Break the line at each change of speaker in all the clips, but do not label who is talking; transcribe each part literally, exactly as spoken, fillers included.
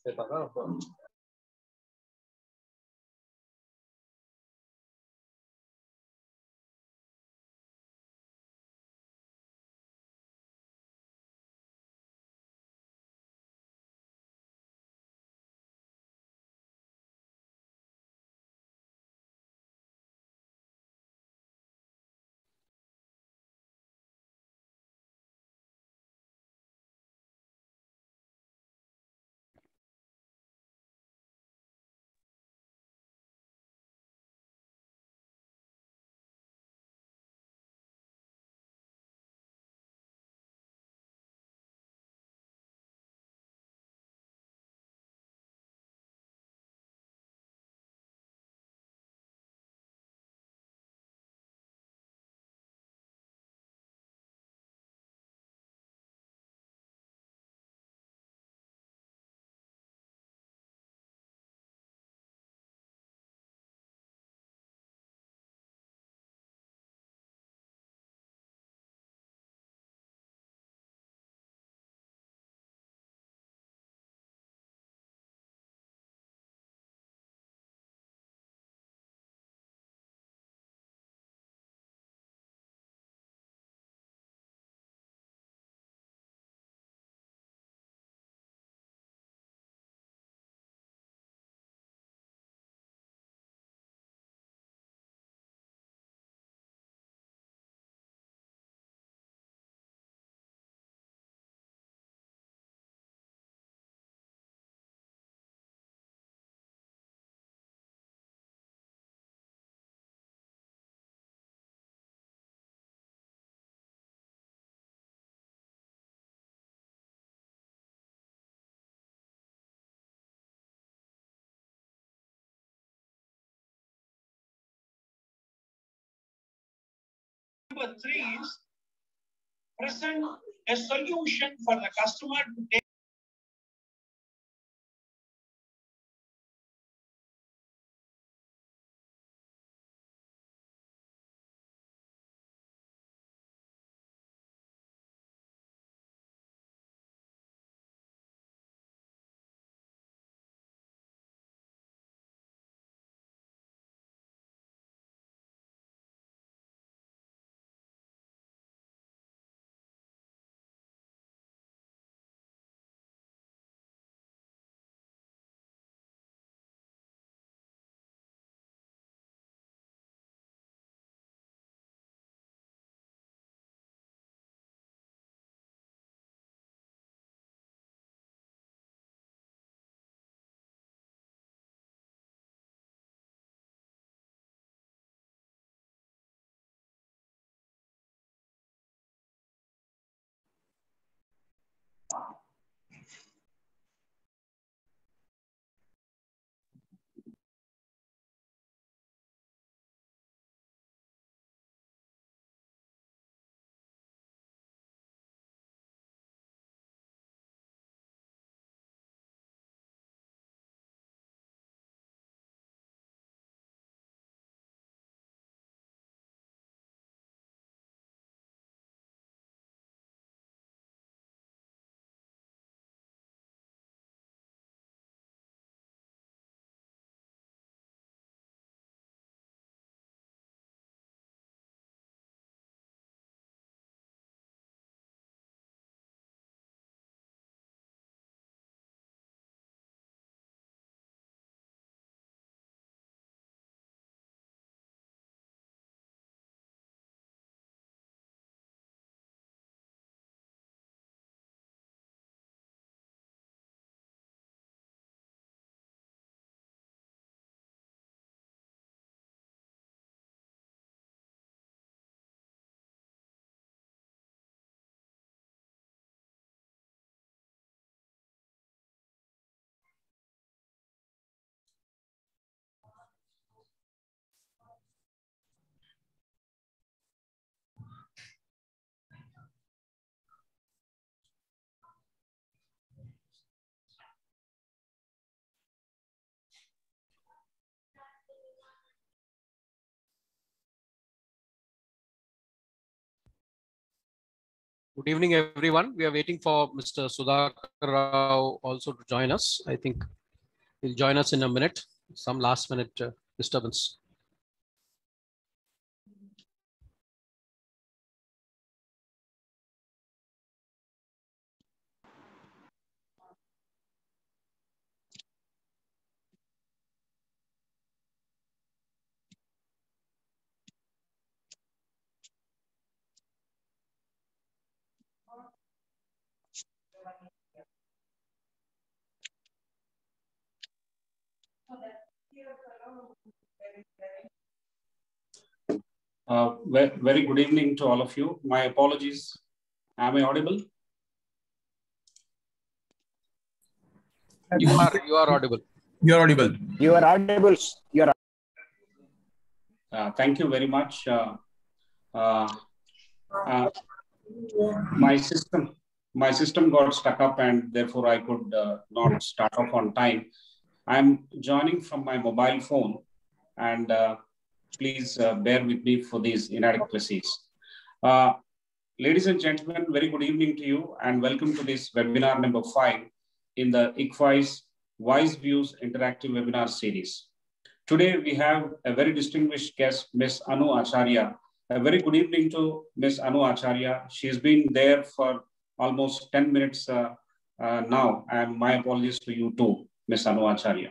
Number three is present a solution for the customer to take
Good evening, everyone. We are waiting for Mister Sudhakar Rao also to join us. I think he'll join us in a minute. Some last minute uh, disturbance.
Uh, very, very good evening to all of you. My apologies. Am I audible?
You are, you are audible.
You are audible.
You are audible. You are.
Uh, thank you very much. Uh, uh, uh, my system, my system got stuck up, and therefore I could uh, not start off on time. I'm joining from my mobile phone, and uh, please uh, bear with me for these inadequacies. Uh, ladies and gentlemen, very good evening to you, and welcome to this webinar number five in the I C F I's Wise Views Interactive Webinar Series. Today, we have a very distinguished guest, Miz Anu Acharya. A very good evening to Miz Anu Acharya. She's been there for almost ten minutes uh, uh, now, and my apologies to you too, Miz Anu Acharya.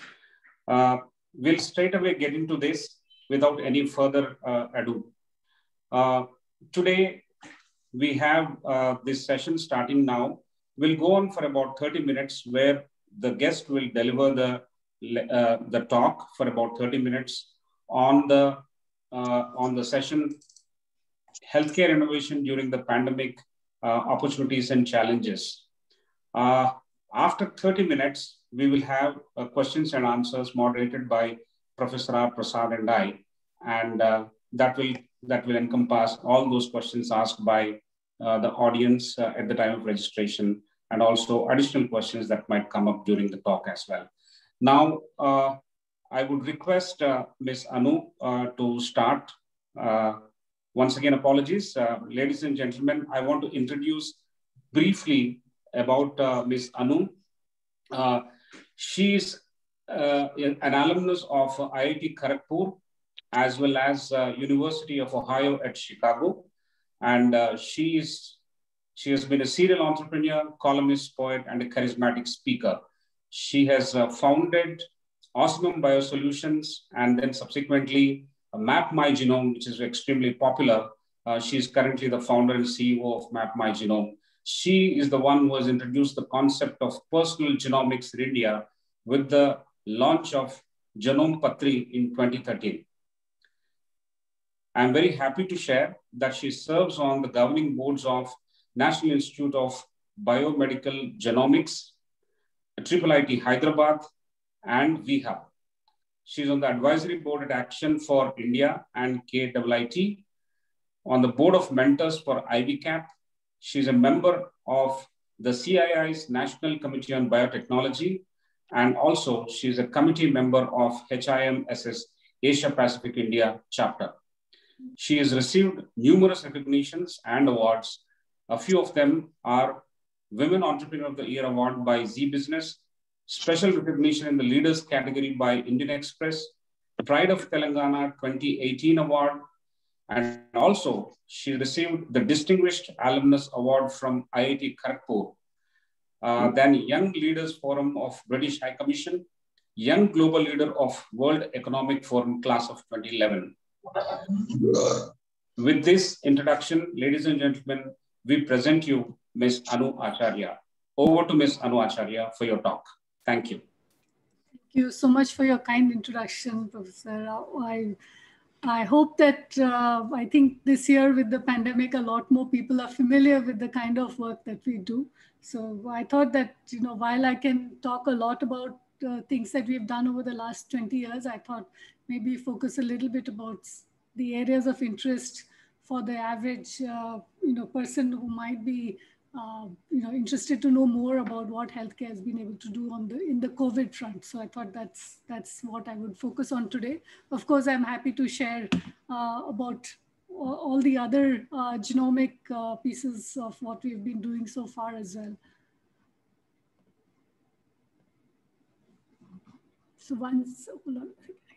Uh, we'll straight away get into this without any further uh, ado. Uh, today, we have uh, this session starting now. We'll go on for about thirty minutes where the guest will deliver the, uh, the talk for about thirty minutes on the, uh, on the session, Healthcare Innovation During the Pandemic, uh, Opportunities and Challenges. Uh, after thirty minutes, we will have uh, questions and answers moderated by Professor R. Prasad and I, and uh, that will that will encompass all those questions asked by uh, the audience uh, at the time of registration, and also additional questions that might come up during the talk as well. Now, uh, I would request uh, Miz Anu uh, to start. Uh, once again, apologies. Uh, ladies and gentlemen, I want to introduce briefly about uh, Miz Anu. Uh, she's uh, an alumnus of I I T Kharagpur, as well as uh, University of Ohio at Chicago. And uh, she, is, she has been a serial entrepreneur, columnist, poet, and a charismatic speaker. She has uh, founded Osmum Biosolutions, and then subsequently uh, Map My Genome, which is extremely popular. Uh, she is currently the founder and C E O of Map My Genome. She is the one who has introduced the concept of personal genomics in India with the launch of Genome Patri in twenty thirteen. I'm very happy to share that she serves on the governing boards of National Institute of Biomedical Genomics, Triple I T Hyderabad, and V HUB. She's on the advisory board at Action for India and K I I T, on the board of mentors for I V CAP. She's a member of the C I I's National Committee on Biotechnology, and also she's a committee member of H I M S S Asia Pacific India chapter. She has received numerous recognitions and awards. A few of them are Women Entrepreneur of the Year Award by Zee Business, special recognition in the Leaders category by Indian Express, Pride of Telangana twenty eighteen award, and also she received the Distinguished Alumnus Award from I I T Kharagpur, uh, then Young Leaders Forum of British High Commission, Young Global Leader of World Economic Forum Class of twenty eleven. With this introduction, ladies and gentlemen, we present you Miz Anu Acharya. Over to Miz Anu Acharya for your talk. Thank you.
Thank you so much for your kind introduction, Professor Rao. I, I hope that, uh, I think this year with the pandemic, a lot more people are familiar with the kind of work that we do. So I thought that, you know, while I can talk a lot about uh, things that we've done over the last twenty years, I thought maybe focus a little bit about the areas of interest for the average, uh, you know, person who might be Uh, you know, interested to know more about what healthcare has been able to do on the in the COVID front. So I thought that's that's what I would focus on today. Of course, I'm happy to share uh, about all, all the other uh, genomic uh, pieces of what we've been doing so far as well. So once, hold on.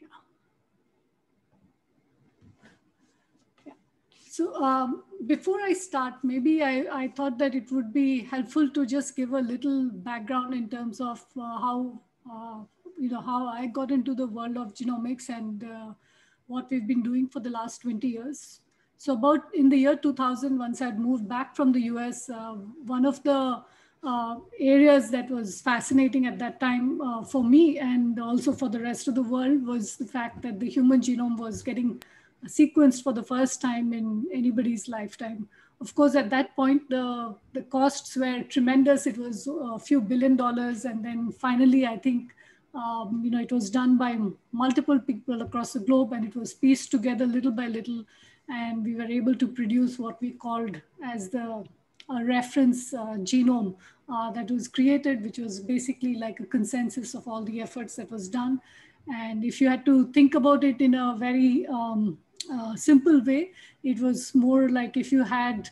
Yeah. So um, before I start, maybe I, I thought that it would be helpful to just give a little background in terms of uh, how, uh, you know, how I got into the world of genomics and uh, what we've been doing for the last twenty years. So about in the year two thousand, once I'd moved back from the U S, uh, one of the uh, areas that was fascinating at that time uh, for me and also for the rest of the world was the fact that the human genome was getting sequenced for the first time in anybody's lifetime. Of course, at that point, the, the costs were tremendous. It was a few billion dollars. And then finally, I think, um, you know, it was done by multiple people across the globe, and it was pieced together little by little. And we were able to produce what we called as the uh, reference uh, genome uh, that was created, which was basically like a consensus of all the efforts that was done. And if you had to think about it in a very um, uh, simple way, it was more like if you had,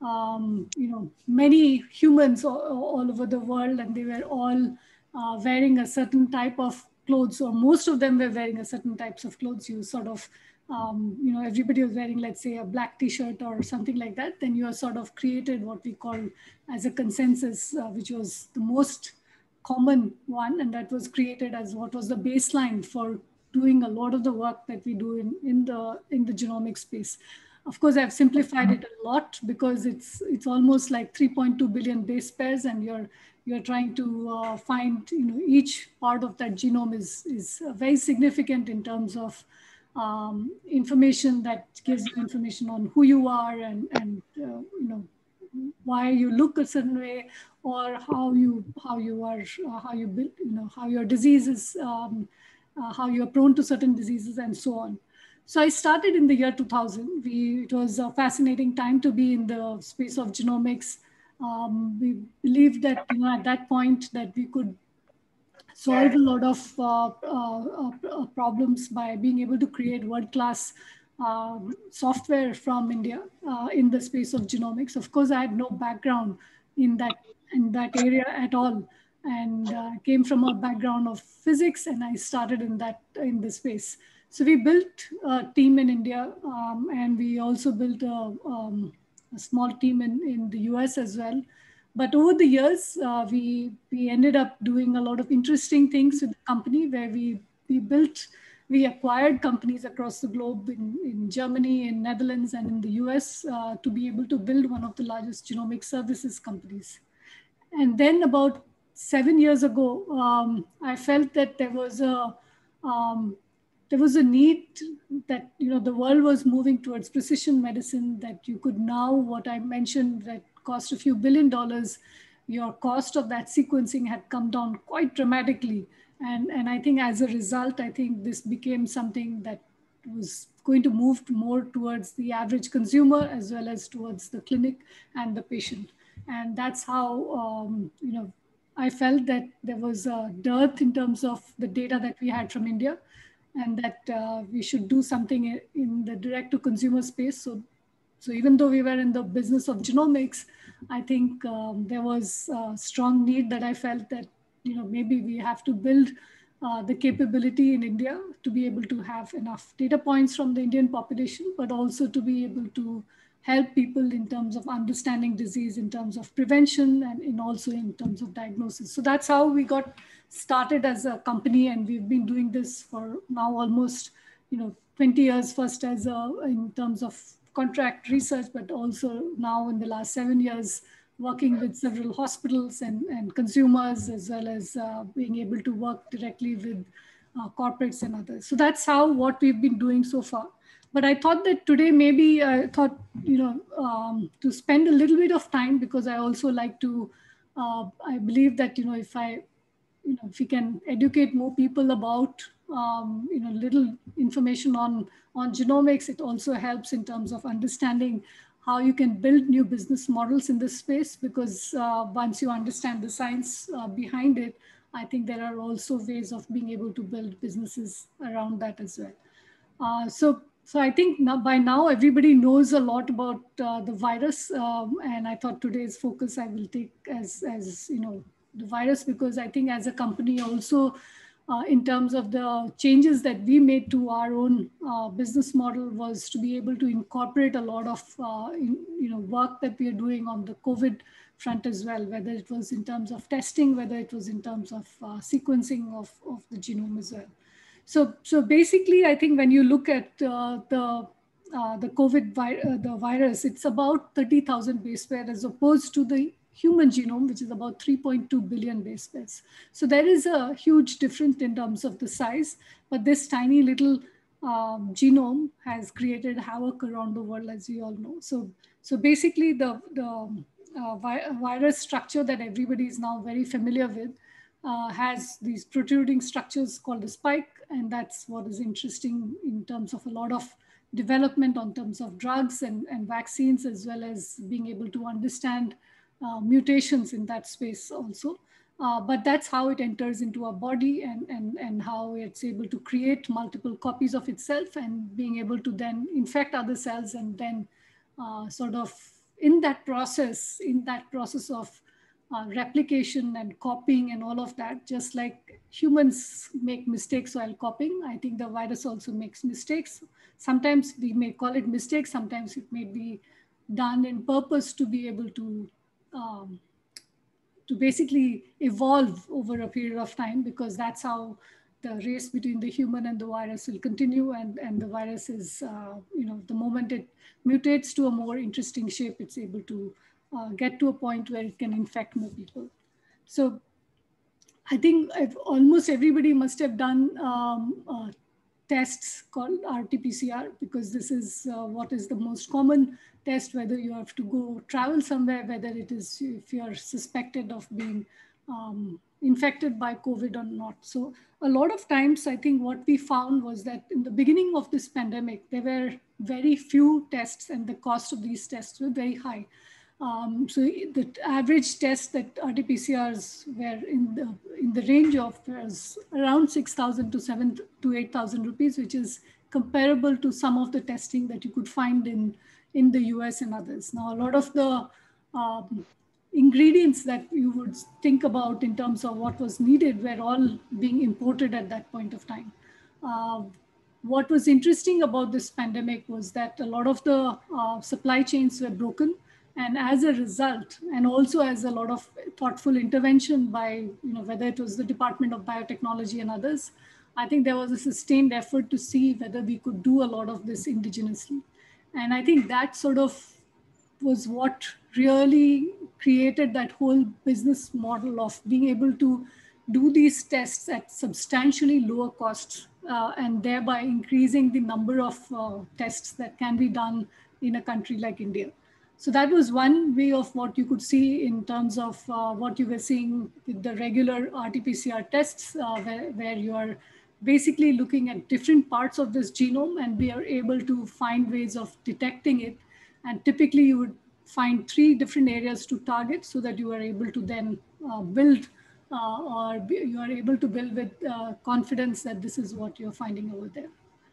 um, you know, many humans all, all over the world, and they were all uh, wearing a certain type of clothes, or most of them were wearing a certain types of clothes. You sort of, um, you know, everybody was wearing, let's say, a black t-shirt or something like that. Then you are sort of created what we call as a consensus, uh, which was the most common one, and that was created as what was the baseline for doing a lot of the work that we do in, in the in the genomic space. Of course, I've simplified it a lot because it's it's almost like three point two billion base pairs, and you're you're trying to uh, find, you know, each part of that genome is is very significant in terms of um, information that gives you information on who you are and and uh, you know, why you look a certain way, or how you how you are uh, how you build, you know, how your disease is, um, uh, how you are prone to certain diseases, and so on. So I started in the year two thousand. We, it was a fascinating time to be in the space of genomics. Um, we believed that, you know, at that point that we could solve a lot of uh, uh, uh, problems by being able to create world-class uh, software from India uh, in the space of genomics. Of course, I had no background in that in that area at all, and uh, came from a background of physics, and I started in that in the space. So we built a team in India, um, and we also built a, um, a small team in, in the U S as well. But over the years, uh, we, we ended up doing a lot of interesting things with the company, where we, we built, we acquired companies across the globe in, in Germany, in Netherlands, and in the U S uh, to be able to build one of the largest genomic services companies. And then about seven years ago, um, I felt that there was a, um, there was a need that, you know, the world was moving towards precision medicine, that you could now, what I mentioned, that cost a few billion dollars, your cost of that sequencing had come down quite dramatically. And, and I think as a result, I think this became something that was going to move more towards the average consumer as well as towards the clinic and the patient. And that's how, um, you know, I felt that there was a dearth in terms of the data that we had from India, and that uh, we should do something in the direct to consumer space. So, so even though we were in the business of genomics, I think um, there was a strong need that I felt that, you know, maybe we have to build uh, the capability in India to be able to have enough data points from the Indian population, but also to be able to help people in terms of understanding disease, in terms of prevention, and in also in terms of diagnosis. So that's how we got started as a company, and we've been doing this for now almost, you know, twenty years, first as a, in terms of contract research, but also now in the last seven years, working with several hospitals and, and consumers, as well as uh, being able to work directly with uh, corporates and others. So that's how what we've been doing so far. But I thought that today, maybe I thought, you know, um, to spend a little bit of time, because I also like to, uh, I believe that, you know, if I, you know, if we can educate more people about, um, you know, little information on, on genomics, it also helps in terms of understanding how you can build new business models in this space, because uh, once you understand the science uh, behind it, I think there are also ways of being able to build businesses around that as well. Uh, so So I think now, by now everybody knows a lot about uh, the virus, um, and I thought today's focus I will take as, as you know, the virus, because I think as a company also, uh, in terms of the changes that we made to our own uh, business model, was to be able to incorporate a lot of uh, in, you know, work that we are doing on the COVID front as well, whether it was in terms of testing, whether it was in terms of uh, sequencing of, of the genome as well. So, so basically, I think when you look at uh, the uh, the COVID vi uh, the virus, it's about thirty thousand base pairs as opposed to the human genome, which is about three point two billion base pairs. So there is a huge difference in terms of the size, but this tiny little um, genome has created havoc around the world, as we all know. So, so basically, the the uh, vi virus structure that everybody is now very familiar with Uh, has these protruding structures called the spike, and that's what is interesting in terms of a lot of development on terms of drugs and, and vaccines, as well as being able to understand uh, mutations in that space also. Uh, but that's how it enters into our body, and, and, and how it's able to create multiple copies of itself, and being able to then infect other cells, and then uh, sort of in that process, in that process of Uh, replication and copying and all of that, just like humans make mistakes while copying, I think the virus also makes mistakes. Sometimes we may call it mistakes, sometimes it may be done in purpose to be able to, um, to basically evolve over a period of time, because that's how the race between the human and the virus will continue. And, and the virus is, uh, you know, the moment it mutates to a more interesting shape, it's able to Uh, get to a point where it can infect more people. So I think I've, almost everybody must have done um, uh, tests called R T P C R, because this is uh, what is the most common test, whether you have to go travel somewhere, whether it is if you're suspected of being um, infected by COVID or not. So a lot of times, I think what we found was that in the beginning of this pandemic, there were very few tests, and the cost of these tests were very high. Um, so the average test that R T P C Rs were in the in the range of was around six thousand to seven to eight thousand rupees, which is comparable to some of the testing that you could find in in the U S and others. Now, a lot of the um, ingredients that you would think about in terms of what was needed were all being imported at that point of time. Uh, what was interesting about this pandemic was that a lot of the uh, supply chains were broken. And as a result, and also as a lot of thoughtful intervention by, you know, whether it was the Department of Biotechnology and others, I think there was a sustained effort to see whether we could do a lot of this indigenously. And I think that sort of was what really created that whole business model of being able to do these tests at substantially lower costs, uh, and thereby increasing the number of uh, tests that can be done in a country like India. So that was one way of what you could see in terms of uh, what you were seeing with the regular R T P C R tests, uh, where, where you are basically looking at different parts of this genome, and we are able to find ways of detecting it. And typically you would find three different areas to target, so that you are able to then uh, build uh, or be, you are able to build with uh, confidence that this is what you're finding over there.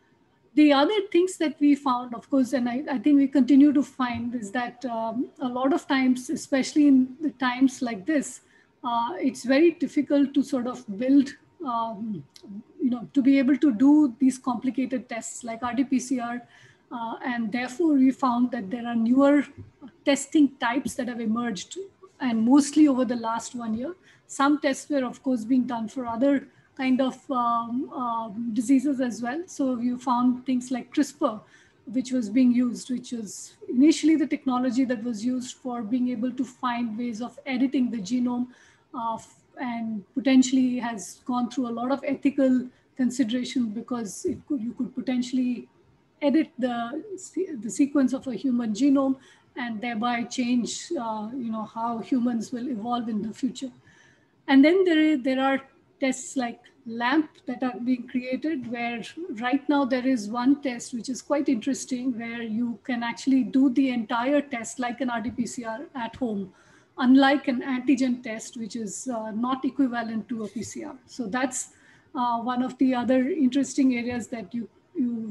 The other things that we found, of course, and I, I think we continue to find, is that um, a lot of times, especially in the times like this, uh, it's very difficult to sort of build, um, you know, to be able to do these complicated tests like R T P C R. Uh, and therefore, we found that there are newer testing types that have emerged, and mostly over the last one year. Some tests were, of course, being done for other kind of um, uh, diseases as well. So you found things like CRISPR, which was being used, which was initially the technology that was used for being able to find ways of editing the genome, uh, and potentially has gone through a lot of ethical consideration, because it could, you could potentially edit the, the sequence of a human genome, and thereby change uh, you know, how humans will evolve in the future. And then there, is, there are tests like LAMP that are being created, where right now there is one test which is quite interesting, where you can actually do the entire test like an R T P C R at home, unlike an antigen test, which is uh, not equivalent to a P C R. So that's uh, one of the other interesting areas that you, you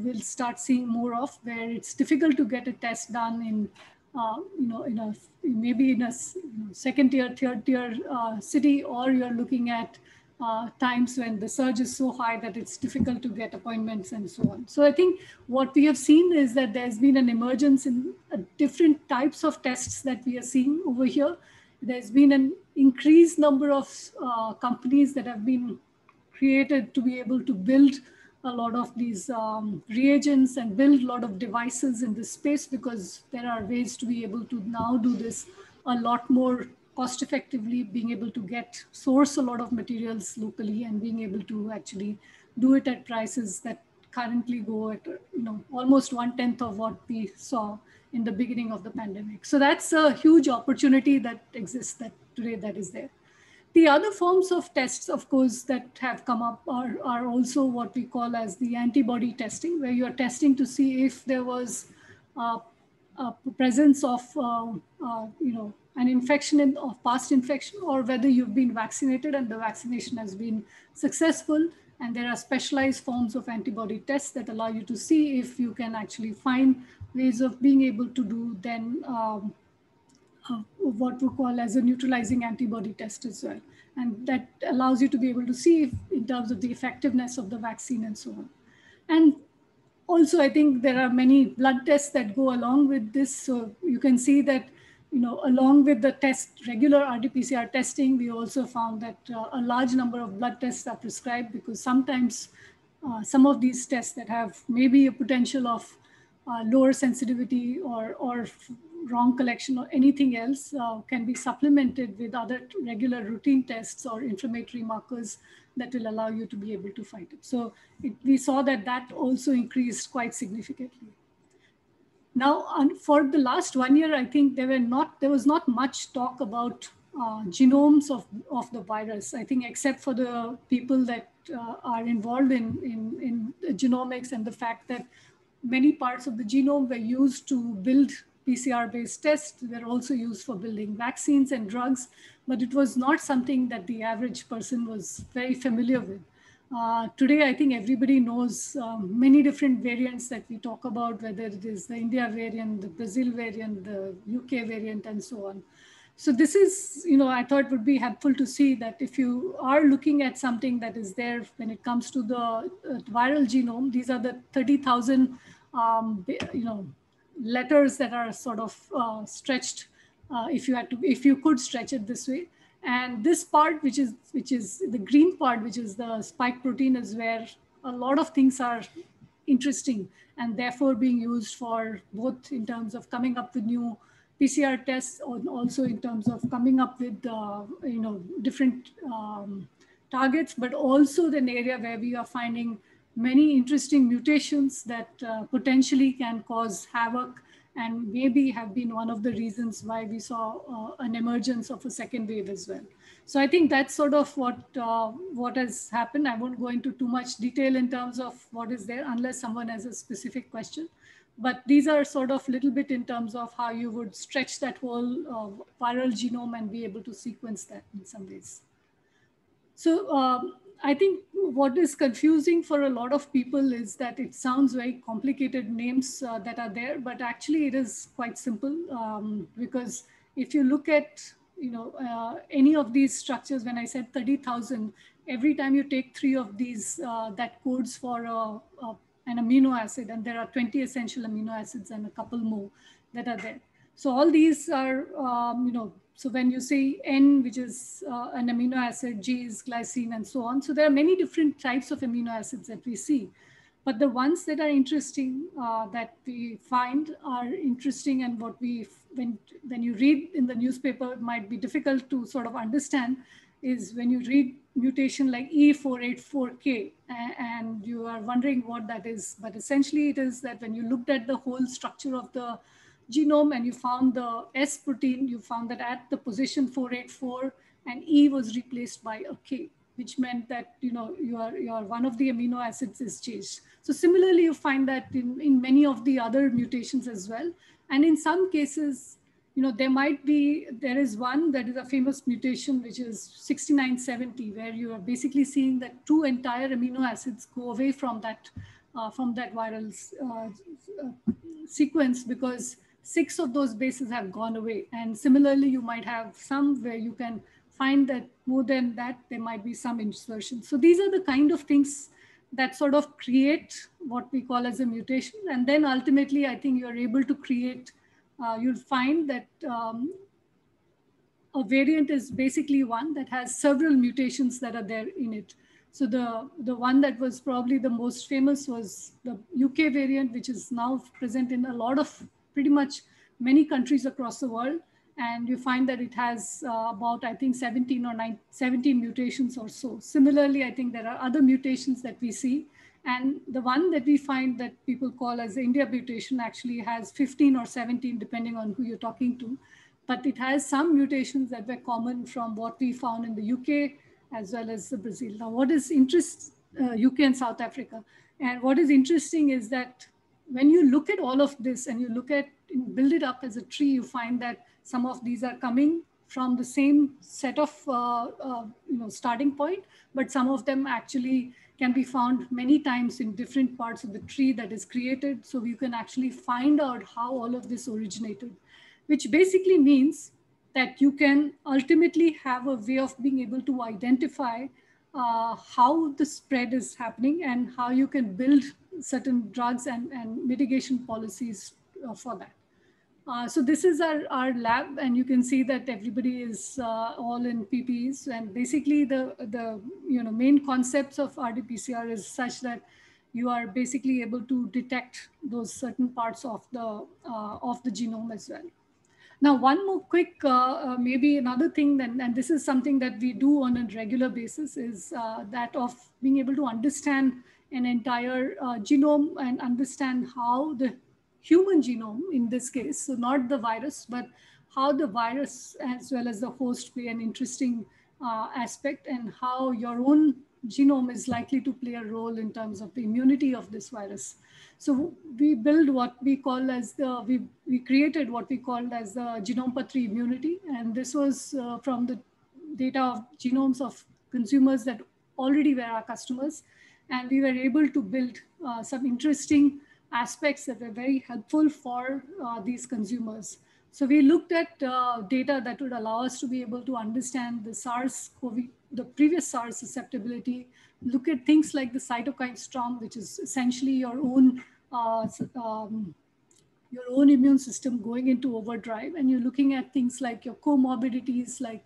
will start seeing more of, where it's difficult to get a test done in, uh, you know, in a maybe in a you know, second tier, third tier uh, city, or you're looking at uh, times when the surge is so high that it's difficult to get appointments and so on. So I think what we have seen is that there's been an emergence in uh, different types of tests that we are seeing over here. There's been an increased number of uh, companies that have been created to be able to build a lot of these um, reagents and build a lot of devices in this space, because there are ways to be able to now do this a lot more cost effectively, being able to get source a lot of materials locally and being able to actually do it at prices that currently go at you know almost one tenth of what we saw in the beginning of the pandemic. So that's a huge opportunity that exists that today that is there. The other forms of tests, of course, that have come up are, are also what we call as the antibody testing, where you're testing to see if there was uh, a presence of, uh, uh, you know, an infection in, of past infection, or whether you've been vaccinated and the vaccination has been successful. And there are specialized forms of antibody tests that allow you to see if you can actually find ways of being able to do then um, uh, what we call as a neutralizing antibody test as well. And that allows you to be able to see if, in terms of the effectiveness of the vaccine and so on. And also, I think there are many blood tests that go along with this. So you can see that, you know, along with the test, regular R T P C R testing, we also found that uh, a large number of blood tests are prescribed, because sometimes uh, some of these tests that have maybe a potential of uh, lower sensitivity or, or wrong collection or anything else uh, can be supplemented with other regular routine tests or inflammatory markers that will allow you to be able to fight it. So it, we saw that that also increased quite significantly. Now, um, for the last one year, I think there were not there was not much talk about uh, genomes of, of the virus. I think except for the people that uh, are involved in, in, in genomics, and the fact that many parts of the genome were used to build P C R-based tests. They're also used for building vaccines and drugs, but it was not something that the average person was very familiar with. Uh, today, I think everybody knows um, many different variants that we talk about, whether it is the India variant, the Brazil variant, the U K variant, and so on. So this is, you know, I thought would be helpful to see that if you are looking at something that is there when it comes to the uh, viral genome, these are the thirty thousand, um, you know, letters that are sort of uh, stretched, uh, if you had to, if you could stretch it this way. And this part, which is which is the green part, which is the spike protein, is where a lot of things are interesting and therefore being used for both in terms of coming up with new P C R tests, or also in terms of coming up with uh, you know different um, targets, but also an area where we are finding many interesting mutations that uh, potentially can cause havoc, and maybe have been one of the reasons why we saw uh, an emergence of a second wave as well. So I think that's sort of what, uh, what has happened. I won't go into too much detail in terms of what is there, unless someone has a specific question. But these are sort of little bit in terms of how you would stretch that whole uh, viral genome and be able to sequence that in some ways. So um, I think what is confusing for a lot of people is that it sounds very complicated names uh, that are there, but actually it is quite simple, um, because if you look at, you know, uh, any of these structures, when I said thirty thousand, every time you take three of these, uh, that codes for a, a, an amino acid, and there are twenty essential amino acids and a couple more that are there. So all these are, um, you know, so when you say N, which is uh, an amino acid, G is glycine, and so on. So there are many different types of amino acids that we see. But the ones that are interesting, uh, that we find are interesting, and what we, when, when you read in the newspaper, it might be difficult to sort of understand, is when you read mutation like E four eighty-four K, and you are wondering what that is. But essentially it is that when you looked at the whole structure of the genome and you found the S protein, you found that at the position four eighty-four, and E was replaced by a K, which meant that, you know, you are, you are one of the amino acids is changed. So similarly, you find that in, in many of the other mutations as well. And in some cases, you know, there might be, there is one that is a famous mutation, which is sixty-nine seventy, where you are basically seeing that two entire amino acids go away from that uh, from that viral uh, sequence, because six of those bases have gone away. And similarly, you might have some where you can find that more than that, there might be some insertion. So these are the kind of things that sort of create what we call as a mutation. And then ultimately, I think you're able to create, uh, you'll find that um, a variant is basically one that has several mutations that are there in it. So the, the one that was probably the most famous was the U K variant, which is now present in a lot of pretty much many countries across the world. And you find that it has uh, about, I think, seventeen or nine, seventeen mutations or so. Similarly, I think there are other mutations that we see. And the one that we find that people call as the India mutation actually has fifteen or seventeen, depending on who you're talking to. But it has some mutations that were common from what we found in the U K as well as the Brazil. Now, what is interest, uh, U K and South Africa. And what is interesting is that when you look at all of this and you look at, build it up as a tree, you find that some of these are coming from the same set of uh, uh, you know, starting point, but some of them actually can be found many times in different parts of the tree that is created. So you can actually find out how all of this originated, which basically means that you can ultimately have a way of being able to identify uh, how the spread is happening and how you can build certain drugs and, and mitigation policies uh, for that. Uh, so this is our, our lab, and you can see that everybody is uh, all in P P Es. And basically the, the you know, main concepts of R T P C R is such that you are basically able to detect those certain parts of the, uh, of the genome as well. Now, one more quick, uh, uh, maybe another thing, then, and this is something that we do on a regular basis, is uh, that of being able to understand an entire uh, genome and understand how the human genome, in this case, so not the virus, but how the virus as well as the host play an interesting uh, aspect, and how your own genome is likely to play a role in terms of the immunity of this virus. So we build what we call as the, we, we created what we called as the Genome-Patri immunity. And this was uh, from the data of genomes of consumers that already were our customers. And we were able to build uh, some interesting aspects that were very helpful for uh, these consumers. So we looked at uh, data that would allow us to be able to understand the SARS-CoV, the previous SARS susceptibility, look at things like the cytokine storm, which is essentially your own, uh, um, your own immune system going into overdrive. And you're looking at things like your comorbidities, like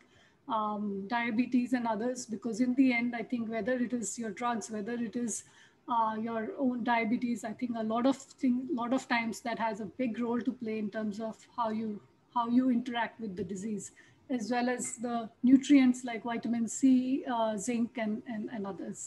um, diabetes and others, because in the end, I think whether it is your drugs, whether it is uh, your own diabetes, I think a lot of thing, lot of times that has a big role to play in terms of how you, how you interact with the disease, as well as the nutrients like vitamin C, uh, zinc, and, and, and others.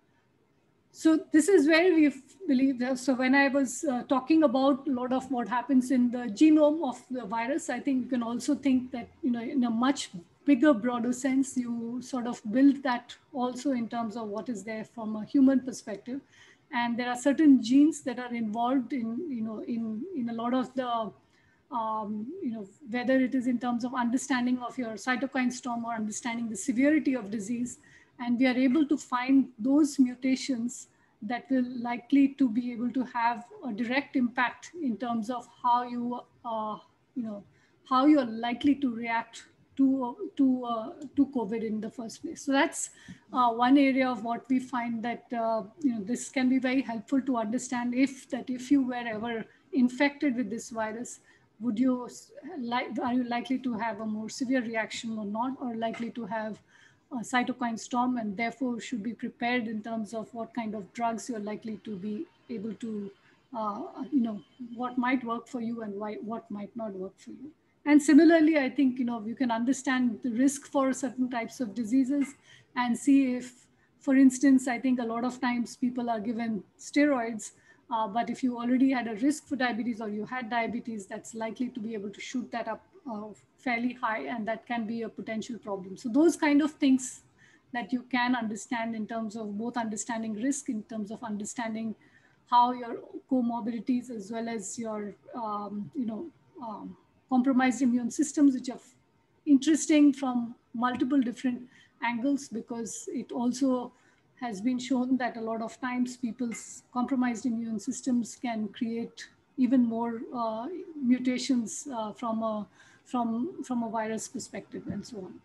So this is where we believe that. So when I was uh, talking about a lot of what happens in the genome of the virus, I think you can also think that, you know, in a much bigger, broader sense, you sort of build that also in terms of what is there from a human perspective. And there are certain genes that are involved in, you know, in, in a lot of the, um, you know, whether it is in terms of understanding of your cytokine storm or understanding the severity of disease. And we are able to find those mutations that will likely to be able to have a direct impact in terms of how you, uh, you know, how you're likely to react to, to, uh, to COVID in the first place. So that's uh, one area of what we find that, uh, you know, this can be very helpful to understand if that if you were ever infected with this virus, would you, like, are you likely to have a more severe reaction or not, or likely to have a cytokine storm, and therefore should be prepared in terms of what kind of drugs you're likely to be able to, uh, you know, what might work for you and why, what might not work for you. And similarly, I think, you know, you can understand the risk for certain types of diseases and see if, for instance, I think a lot of times people are given steroids, uh, but if you already had a risk for diabetes or you had diabetes, that's likely to be able to shoot that up uh, fairly high, and that can be a potential problem. So those kind of things that you can understand in terms of both understanding risk, in terms of understanding how your comorbidities as well as your, um, you know, um, compromised immune systems, which are interesting from multiple different angles, because it also has been shown that a lot of times people's compromised immune systems can create even more uh, mutations uh, from, a, from, from a virus perspective and so on.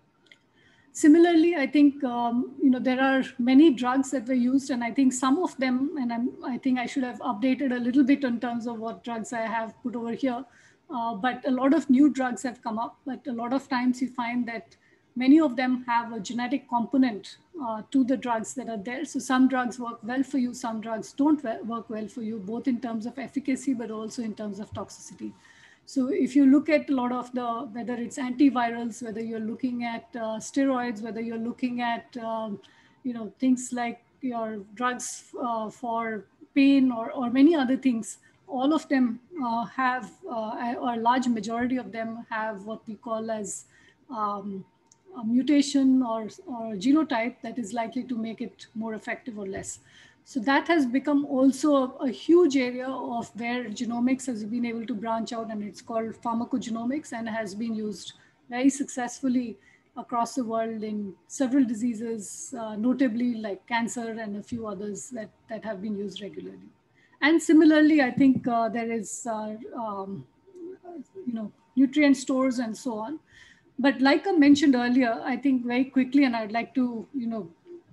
Similarly, I think um, you know there are many drugs that were used, and I think some of them, and I'm, I think I should have updated a little bit in terms of what drugs I have put over here. Uh, but a lot of new drugs have come up, but a lot of times you find that many of them have a genetic component uh, to the drugs that are there. So some drugs work well for you, some drugs don't work well for you, both in terms of efficacy, but also in terms of toxicity. So if you look at a lot of the, whether it's antivirals, whether you're looking at uh, steroids, whether you're looking at, um, you know, things like your drugs uh, for pain or, or many other things, all of them uh, have, uh, or a large majority of them have what we call as um, a mutation or, or a genotype that is likely to make it more effective or less. So that has become also a, a huge area of where genomics has been able to branch out, and it's called pharmacogenomics, and has been used very successfully across the world in several diseases, uh, notably like cancer and a few others that, that have been used regularly. And similarly, I think uh, there is, uh, um, you know, nutrient stores and so on. But like I mentioned earlier, I think very quickly, and I'd like to, you know,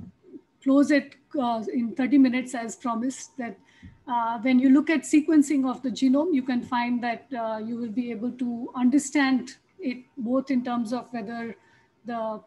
close it uh, in thirty minutes as promised, that uh, when you look at sequencing of the genome, you can find that uh, you will be able to understand it both in terms of whether the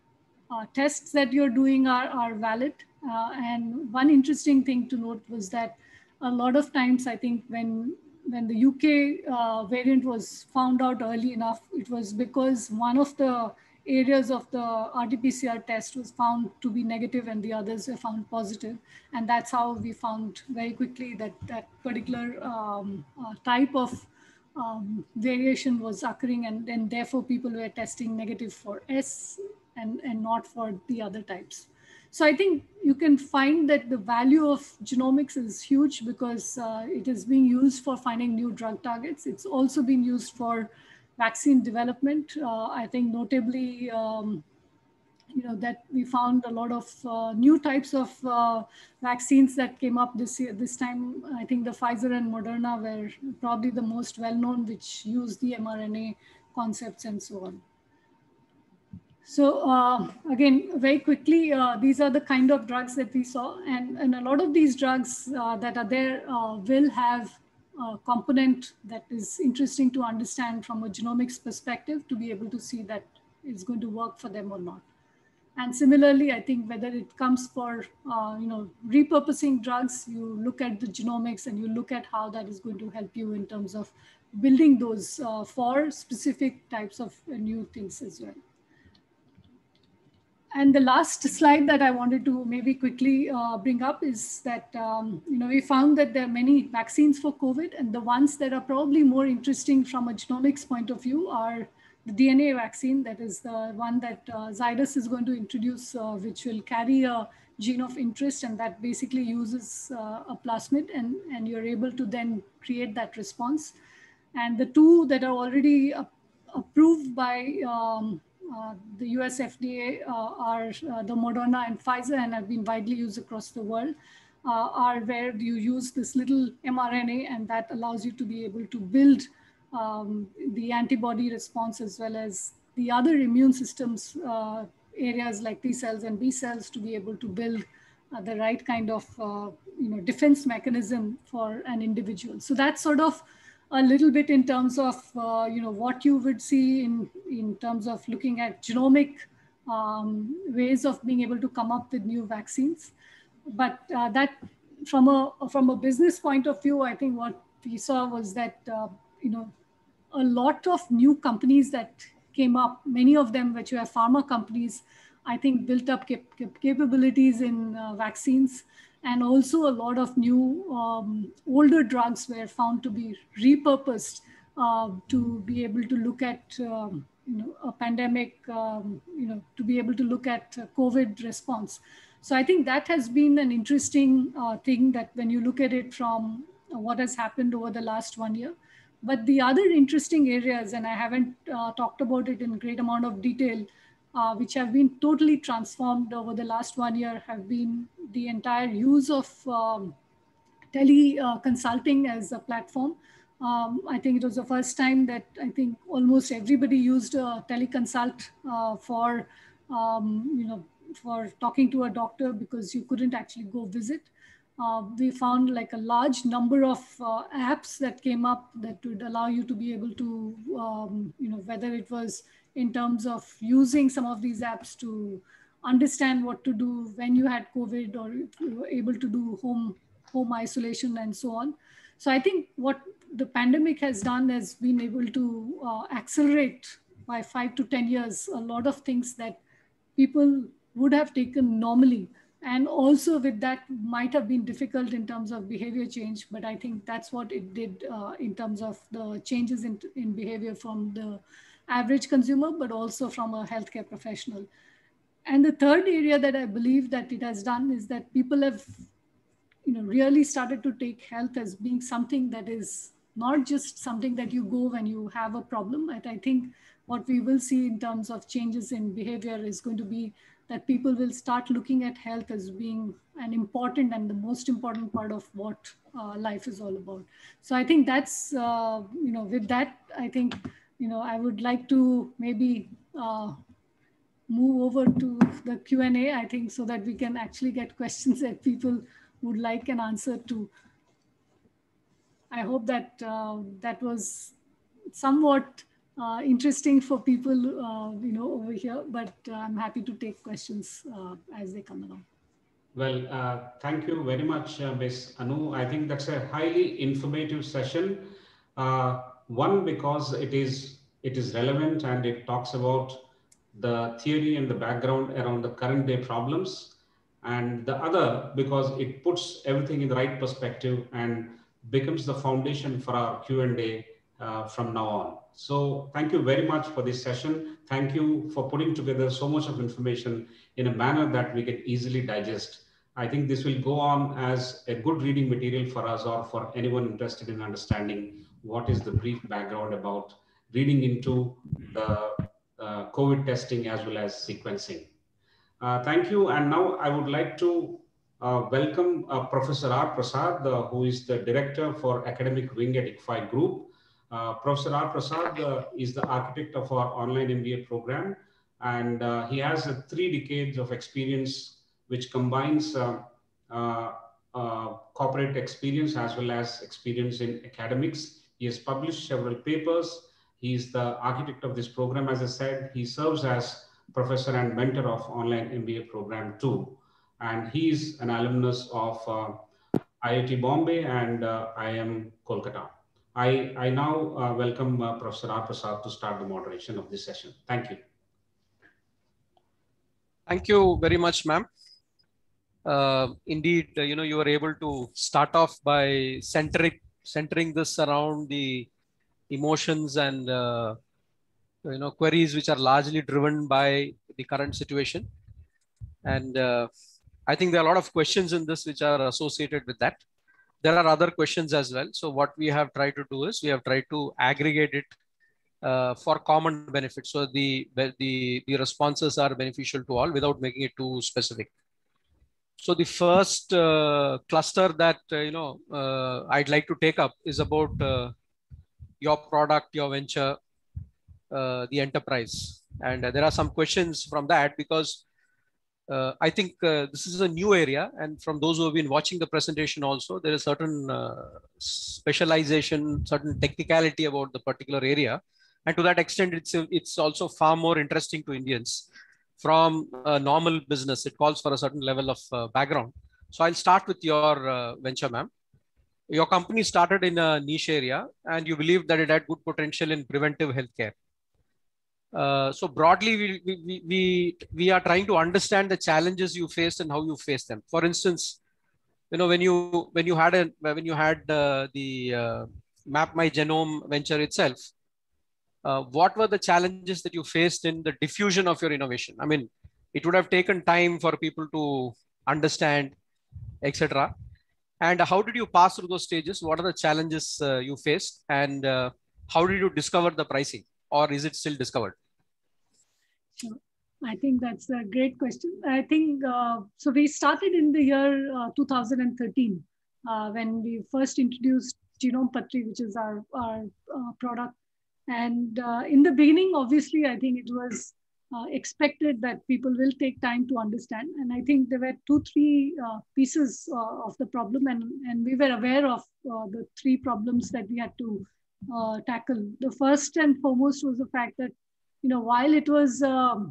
uh, tests that you're doing are, are valid. Uh, and one interesting thing to note was that a lot of times, I think when when the U K uh, variant was found out early enough, it was because one of the areas of the R T P C R test was found to be negative and the others were found positive. And that's how we found very quickly that that particular um, uh, type of um, variation was occurring, and, and therefore people were testing negative for S and, and not for the other types. So I think you can find that the value of genomics is huge because uh, it is being used for finding new drug targets. It's also been used for vaccine development. Uh, I think notably, um, you know, that we found a lot of uh, new types of uh, vaccines that came up this year. This time, I think the Pfizer and Moderna were probably the most well-known, which use the mRNA concepts and so on. So uh, again, very quickly, uh, these are the kind of drugs that we saw. And, and a lot of these drugs uh, that are there uh, will have a component that is interesting to understand from a genomics perspective to be able to see that it's going to work for them or not. And similarly, I think whether it comes for, uh, you know, repurposing drugs, you look at the genomics and you look at how that is going to help you in terms of building those uh, for specific types of uh, new things as well. And the last slide that I wanted to maybe quickly uh, bring up is that, um, you know, we found that there are many vaccines for COVID, and the ones that are probably more interesting from a genomics point of view are the D N A vaccine. That is the one that uh, Zydus is going to introduce, uh, which will carry a gene of interest, and that basically uses uh, a plasmid, and, and you're able to then create that response. And the two that are already uh, approved by um, Uh, the U S F D A uh, are uh, the Moderna and Pfizer, and have been widely used across the world, uh, are where you use this little mRNA, and that allows you to be able to build um, the antibody response as well as the other immune systems uh, areas like T cells and B cells to be able to build uh, the right kind of uh, you know, defense mechanism for an individual. So that's sort of a little bit in terms of, uh, you know, what you would see in, in terms of looking at genomic um, ways of being able to come up with new vaccines. But uh, that from a, from a business point of view, I think what we saw was that, uh, you know, a lot of new companies that came up, many of them which were pharma companies, I think built up cap cap capabilities in uh, vaccines. And also a lot of new um, older drugs were found to be repurposed uh, to be able to look at um, you know, a pandemic, um, you know, to be able to look at uh, COVID response. So I think that has been an interesting uh, thing, that when you look at it from uh, what has happened over the last one year. But the other interesting areas, and I haven't uh, talked about it in great amount of detail, uh, which have been totally transformed over the last one year, have been the entire use of um, tele uh, consulting as a platform. Um, I think it was the first time that I think almost everybody used a teleconsult uh, for, um, you know, for talking to a doctor because you couldn't actually go visit. Uh, we found like a large number of uh, apps that came up that would allow you to be able to, um, you know, whether it was in terms of using some of these apps to understand what to do when you had COVID, or if you were able to do home, home isolation and so on. So I think what the pandemic has done is been able to uh, accelerate by five to ten years a lot of things that people would have taken normally. And also with that might have been difficult in terms of behavior change, but I think that's what it did uh, in terms of the changes in, in behavior from the average consumer, but also from a healthcare professional. And the third area that I believe that it has done is that people have, you know, really started to take health as being something that is not just something that you go when you have a problem. And I think what we will see in terms of changes in behavior is going to be that people will start looking at health as being an important and the most important part of what uh, life is all about. So I think that's, uh, you know, with that, I think, you know, I would like to maybe uh, move over to the Q and A, I think, so that we can actually get questions that people would like an answer to. I hope that uh, that was somewhat uh, interesting for people, uh, you know, over here, but uh, I'm happy to take questions uh, as they come along.
Well, uh, thank you very much, uh, Miz Anu. I think that's a highly informative session. Uh, one, because it is it is relevant and it talks about the theory and the background around the current day problems, and the other because it puts everything in the right perspective and becomes the foundation for our Q and A uh, from now on. So thank you very much for this session. Thank you for putting together so much of information in a manner that we can easily digest. I think this will go on as a good reading material for us or for anyone interested in understanding what is the brief background about reading into the uh, COVID testing as well as sequencing. Uh, thank you. And now I would like to uh, welcome uh, Professor R. Prasad, uh, who is the Director for Academic Wing at ICFAI Group. Uh, Professor R. Prasad uh, is the architect of our online M B A program, and uh, he has uh, three decades of experience, which combines uh, uh, uh, corporate experience as well as experience in academics. He has published several papers. He is the architect of this program. As I said, he serves as professor and mentor of online M B A program too. And he is an alumnus of uh, I I T Bombay and uh, I I M Kolkata. I, I now uh, welcome uh, Professor R. Prasad to start the moderation of this session. Thank you.
Thank you very much, ma'am. Uh, indeed, uh, you know, you were able to start off by centering, centering this around the emotions and, uh, you know, queries which are largely driven by the current situation. And uh, I think there are a lot of questions in this which are associated with that. There are other questions as well. So what we have tried to do is we have tried to aggregate it uh, for common benefit. So the, the, the responses are beneficial to all without making it too specific. So the first uh, cluster that, uh, you know, uh, I'd like to take up is about uh, your product, your venture, uh, the enterprise. And uh, there are some questions from that because uh, I think uh, this is a new area. And from those who have been watching the presentation also, there is certain uh, specialization, certain technicality about the particular area. And to that extent, it's, it's also far more interesting to Indians. From a normal business, it calls for a certain level of uh, background. So I'll start with your uh, venture, ma'am. Your company started in a niche area and you believed that it had good potential in preventive healthcare. Uh, so broadly, we, we, we, we are trying to understand the challenges you faced and how you faced them. For instance, you know, when you, when you had, a, when you had uh, the uh, Map My Genome venture itself, Uh, what were the challenges that you faced in the diffusion of your innovation? I mean, it would have taken time for people to understand, et cetera. And how did you pass through those stages? What are the challenges uh, you faced? And uh, how did you discover the pricing? Or is it still discovered?
Sure. I think that's a great question. I think, uh, so we started in the year uh, two thousand thirteen uh, when we first introduced Genome Patri, which is our, our uh, product. And uh, in the beginning, obviously, I think it was uh, expected that people will take time to understand. And I think there were two, three uh, pieces uh, of the problem, and, and we were aware of uh, the three problems that we had to uh, tackle. The first and foremost was the fact that, you know, while it was, um,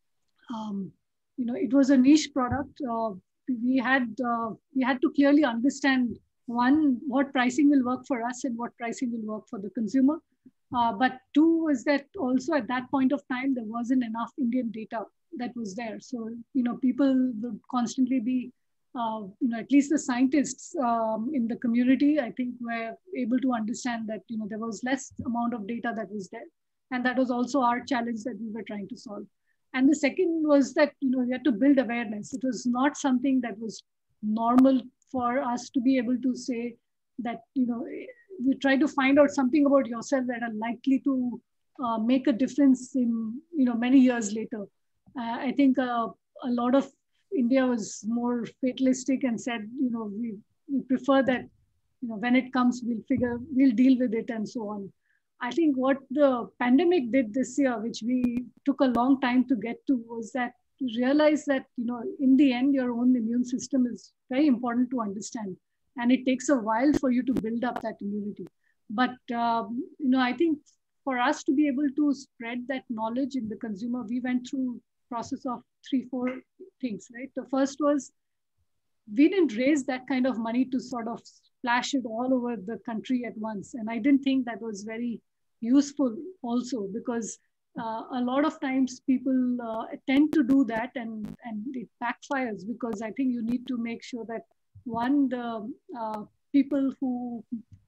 um, you know, it was a niche product, uh, we had uh, we had to clearly understand, one, what pricing will work for us and what pricing will work for the consumer. Uh, but two was that also at that point of time, there wasn't enough Indian data that was there. So, you know, people would constantly be, uh, you know, at least the scientists um, in the community, I think, were able to understand that, you know, there was less amount of data that was there. And that was also our challenge that we were trying to solve. And the second was that, you know, we had to build awareness. It was not something that was normal for us to be able to say that, you know, you try to find out something about yourself that are likely to uh, make a difference in, you know, many years later. Uh, I think uh, a lot of India was more fatalistic and said, you know, we, we prefer that, you know, when it comes, we'll figure, we'll deal with it and so on. I think what the pandemic did this year, which we took a long time to get to, was that realize that, you know, in the end, your own immune system is very important to understand. And it takes a while for you to build up that immunity. But, um, you know, I think for us to be able to spread that knowledge in the consumer, we went through process of three, four things, right? The first was, we didn't raise that kind of money to sort of splash it all over the country at once. And I didn't think that was very useful also, because uh, a lot of times people uh, tend to do that, and, and it backfires, because I think you need to make sure that, one, the uh, people who,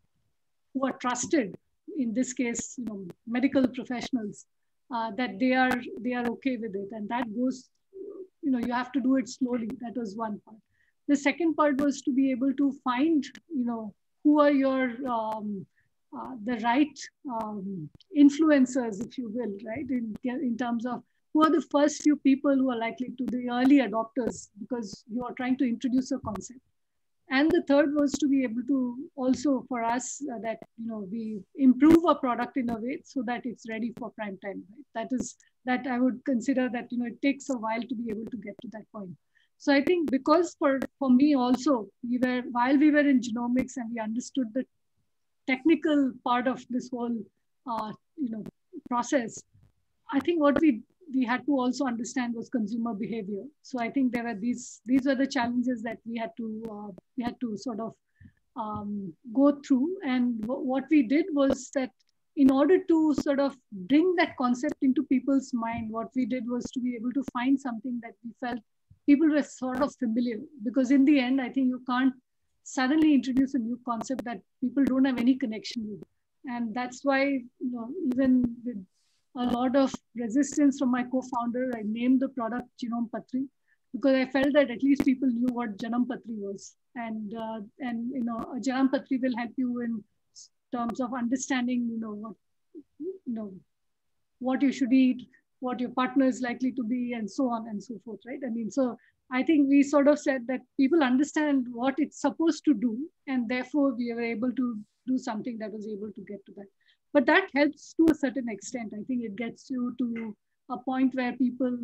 who are trusted, in this case, you know, medical professionals, uh, that they are, they are okay with it. And that goes, you know, you have to do it slowly. That was one part. The second part was to be able to find, you know, who are your, um, uh, the right um, influencers, if you will, right? In, in terms of who are the first few people who are likely to be early adopters, because you are trying to introduce a concept. And the third was to be able to also, for us, uh, that, you know, we improve our product in a way so that it's ready for prime time, right? That is, that I would consider that, you know, it takes a while to be able to get to that point. So I think because for, for me also, we were, while we were in genomics and we understood the technical part of this whole, uh, you know, process, I think what we we had to also understand was consumer behavior. So I think there were these, these were the challenges that we had to, uh, we had to sort of um, go through. And w what we did was that in order to sort of bring that concept into people's mind, what we did was to be able to find something that we felt people were sort of familiar. Because in the end, I think you can't suddenly introduce a new concept that people don't have any connection with. And that's why, you know, even with a lot of resistance from my co-founder, I named the product Genome Patri, because I felt that at least people knew what Janam Patri was. And, uh, and you know, a Janam Patri will help you in terms of understanding, you know, what, you know, what you should eat, what your partner is likely to be, and so on and so forth, right? I mean, so I think we sort of said that people understand what it's supposed to do, and therefore we were able to do something that was able to get to that. But that helps to a certain extent. I think it gets you to a point where people,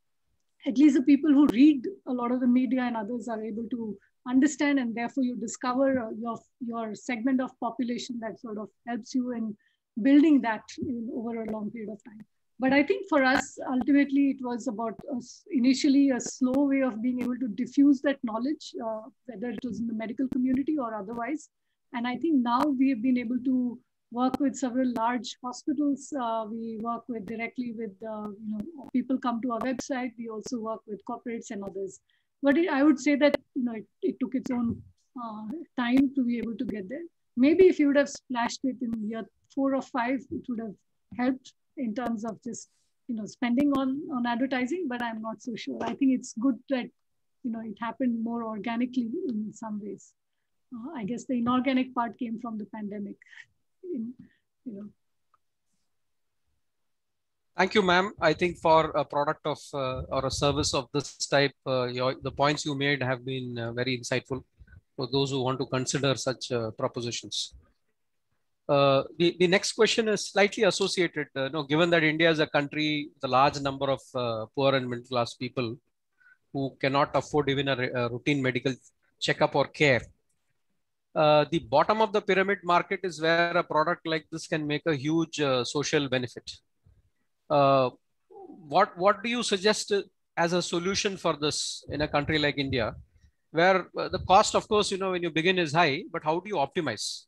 at least the people who read a lot of the media and others, are able to understand, and therefore you discover your, your segment of population that sort of helps you in building that in, over a long period of time. But I think for us, ultimately, it was about a, initially a slow way of being able to diffuse that knowledge, uh, whether it was in the medical community or otherwise. And I think now we have been able to work with several large hospitals. Uh, we work with directly with, uh, you know, people come to our website. We also work with corporates and others. But it, I would say that, you know, it, it took its own uh, time to be able to get there. Maybe if you would have splashed it in year four or five, it would have helped in terms of just, you know, spending on, on advertising, but I'm not so sure. I think it's good that, you know, it happened more organically in some ways. Uh, I guess the inorganic part came from the pandemic. In, you know.
Thank you, ma'am. I think for a product of uh, or a service of this type, uh, your, the points you made have been uh, very insightful for those who want to consider such uh, propositions. Uh, the, the next question is slightly associated. Uh, no, given that India is a country with a large number of uh, poor and middle class people who cannot afford even a, a routine medical checkup or care, uh, the bottom of the pyramid market is where a product like this can make a huge uh, social benefit. Uh, what what do you suggest as a solution for this in a country like India, where uh, the cost, of course, you know, when you begin is high, but how do you optimize?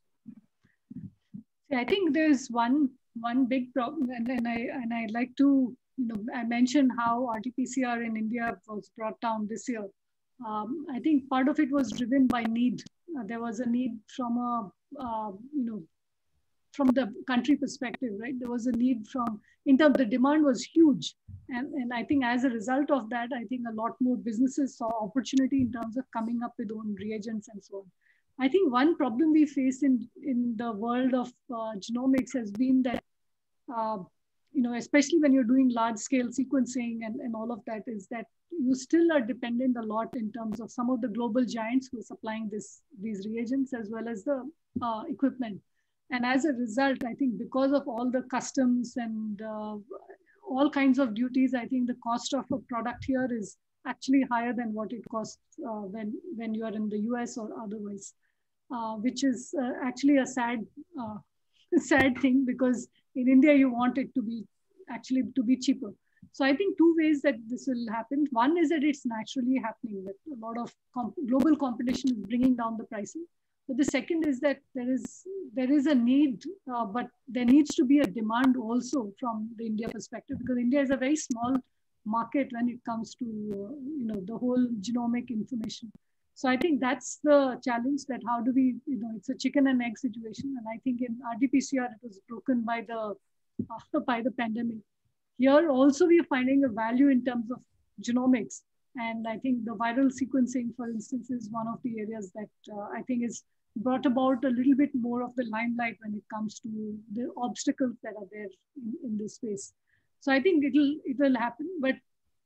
I think there's one one big problem, and, and I and I'd like to, you know, I mentioned how R T P C R in India was brought down this year. Um, I think part of it was driven by need. Uh, there was a need from a uh, you know from the country perspective, right? There was a need from, in terms, the demand was huge. And, and I think as a result of that, I think a lot more businesses saw opportunity in terms of coming up with own reagents and so on. I think one problem we face in, in the world of uh, genomics has been that, uh, you know, especially when you're doing large scale sequencing and, and all of that, is that you still are dependent a lot in terms of some of the global giants who are supplying this, these reagents as well as the uh, equipment. And as a result, I think because of all the customs and uh, all kinds of duties, I think the cost of a product here is actually higher than what it costs uh, when, when you are in the U S or otherwise, uh, which is uh, actually a sad, uh, sad thing, because in India, you want it to be actually to be cheaper. So I think two ways that this will happen. One is that it's naturally happening, that a lot of comp global competition is bringing down the pricing. But the second is that there is there is a need, uh, but there needs to be a demand also from the India perspective, because India is a very small market when it comes to uh, you know the whole genomic information. So I think that's the challenge, that how do we, you know, it's a chicken and egg situation. And I think in R T P C R, it was broken by the, uh, by the pandemic. Here also we are finding a value in terms of genomics. And I think the viral sequencing, for instance, is one of the areas that uh, I think is brought about a little bit more of the limelight when it comes to the obstacles that are there in, in this space. So I think it'll, it will happen. But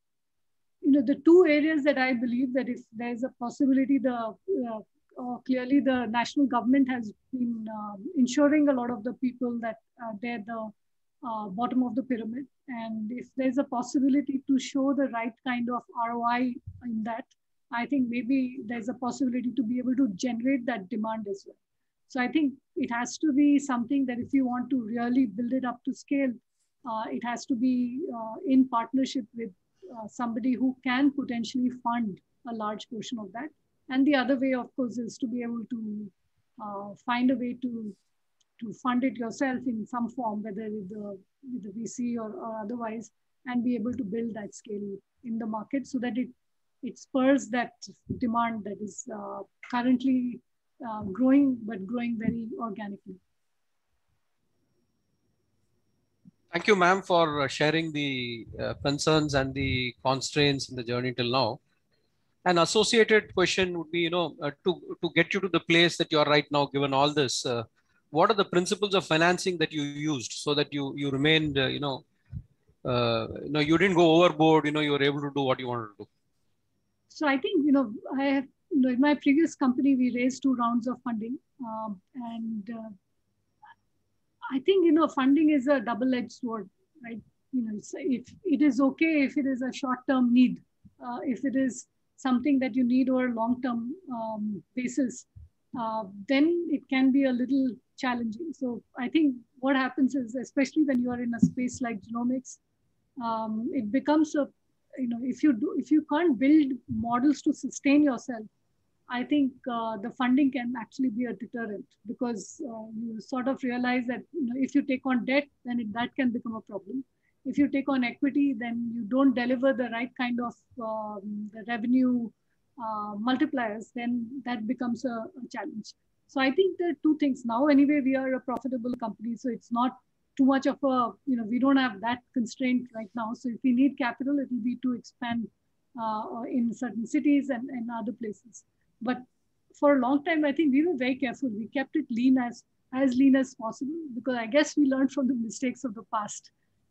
you know, the two areas that I believe that if there's a possibility, the uh, uh, clearly the national government has been uh, ensuring a lot of the people that uh, they're the uh, bottom of the pyramid. And if there's a possibility to show the right kind of R O I in that, I think maybe there's a possibility to be able to generate that demand as well. So I think it has to be something that if you want to really build it up to scale, uh, it has to be uh, in partnership with Uh, somebody who can potentially fund a large portion of that. And the other way, of course, is to be able to uh, find a way to, to fund it yourself in some form, whether with the, with the V C or, or otherwise, and be able to build that scale in the market so that it, it spurs that demand that is uh, currently uh, growing, but growing very organically.
Thank you, ma'am, for sharing the uh, concerns and the constraints in the journey till now. An associated question would be, you know, uh, to, to get you to the place that you are right now, given all this, uh, what are the principles of financing that you used so that you, you remained, uh, you know, uh, you know, you didn't go overboard, you know, you were able to do what you wanted to do?
So I think, you know, I have, you know, in my previous company, we raised two rounds of funding. Um, and uh, I think, you know, funding is a double-edged sword, right? You know, it's, if it is okay if it is a short-term need, uh, if it is something that you need over a long-term um, basis, uh, then it can be a little challenging. So I think what happens is, especially when you are in a space like genomics, um, it becomes a, you know, if you do, if you can't build models to sustain yourself, I think uh, the funding can actually be a deterrent, because uh, you sort of realize that, you know, if you take on debt, then it, that can become a problem. If you take on equity, then you don't deliver the right kind of um, the revenue uh, multipliers, then that becomes a, a challenge. So I think there are two things. Now, anyway, we are a profitable company, so it's not too much of a, you know, we don't have that constraint right now. So if we need capital, it will be to expand uh, in certain cities and, and other places. But for a long time, I think we were very careful. We kept it lean as, as lean as possible, because I guess we learned from the mistakes of the past.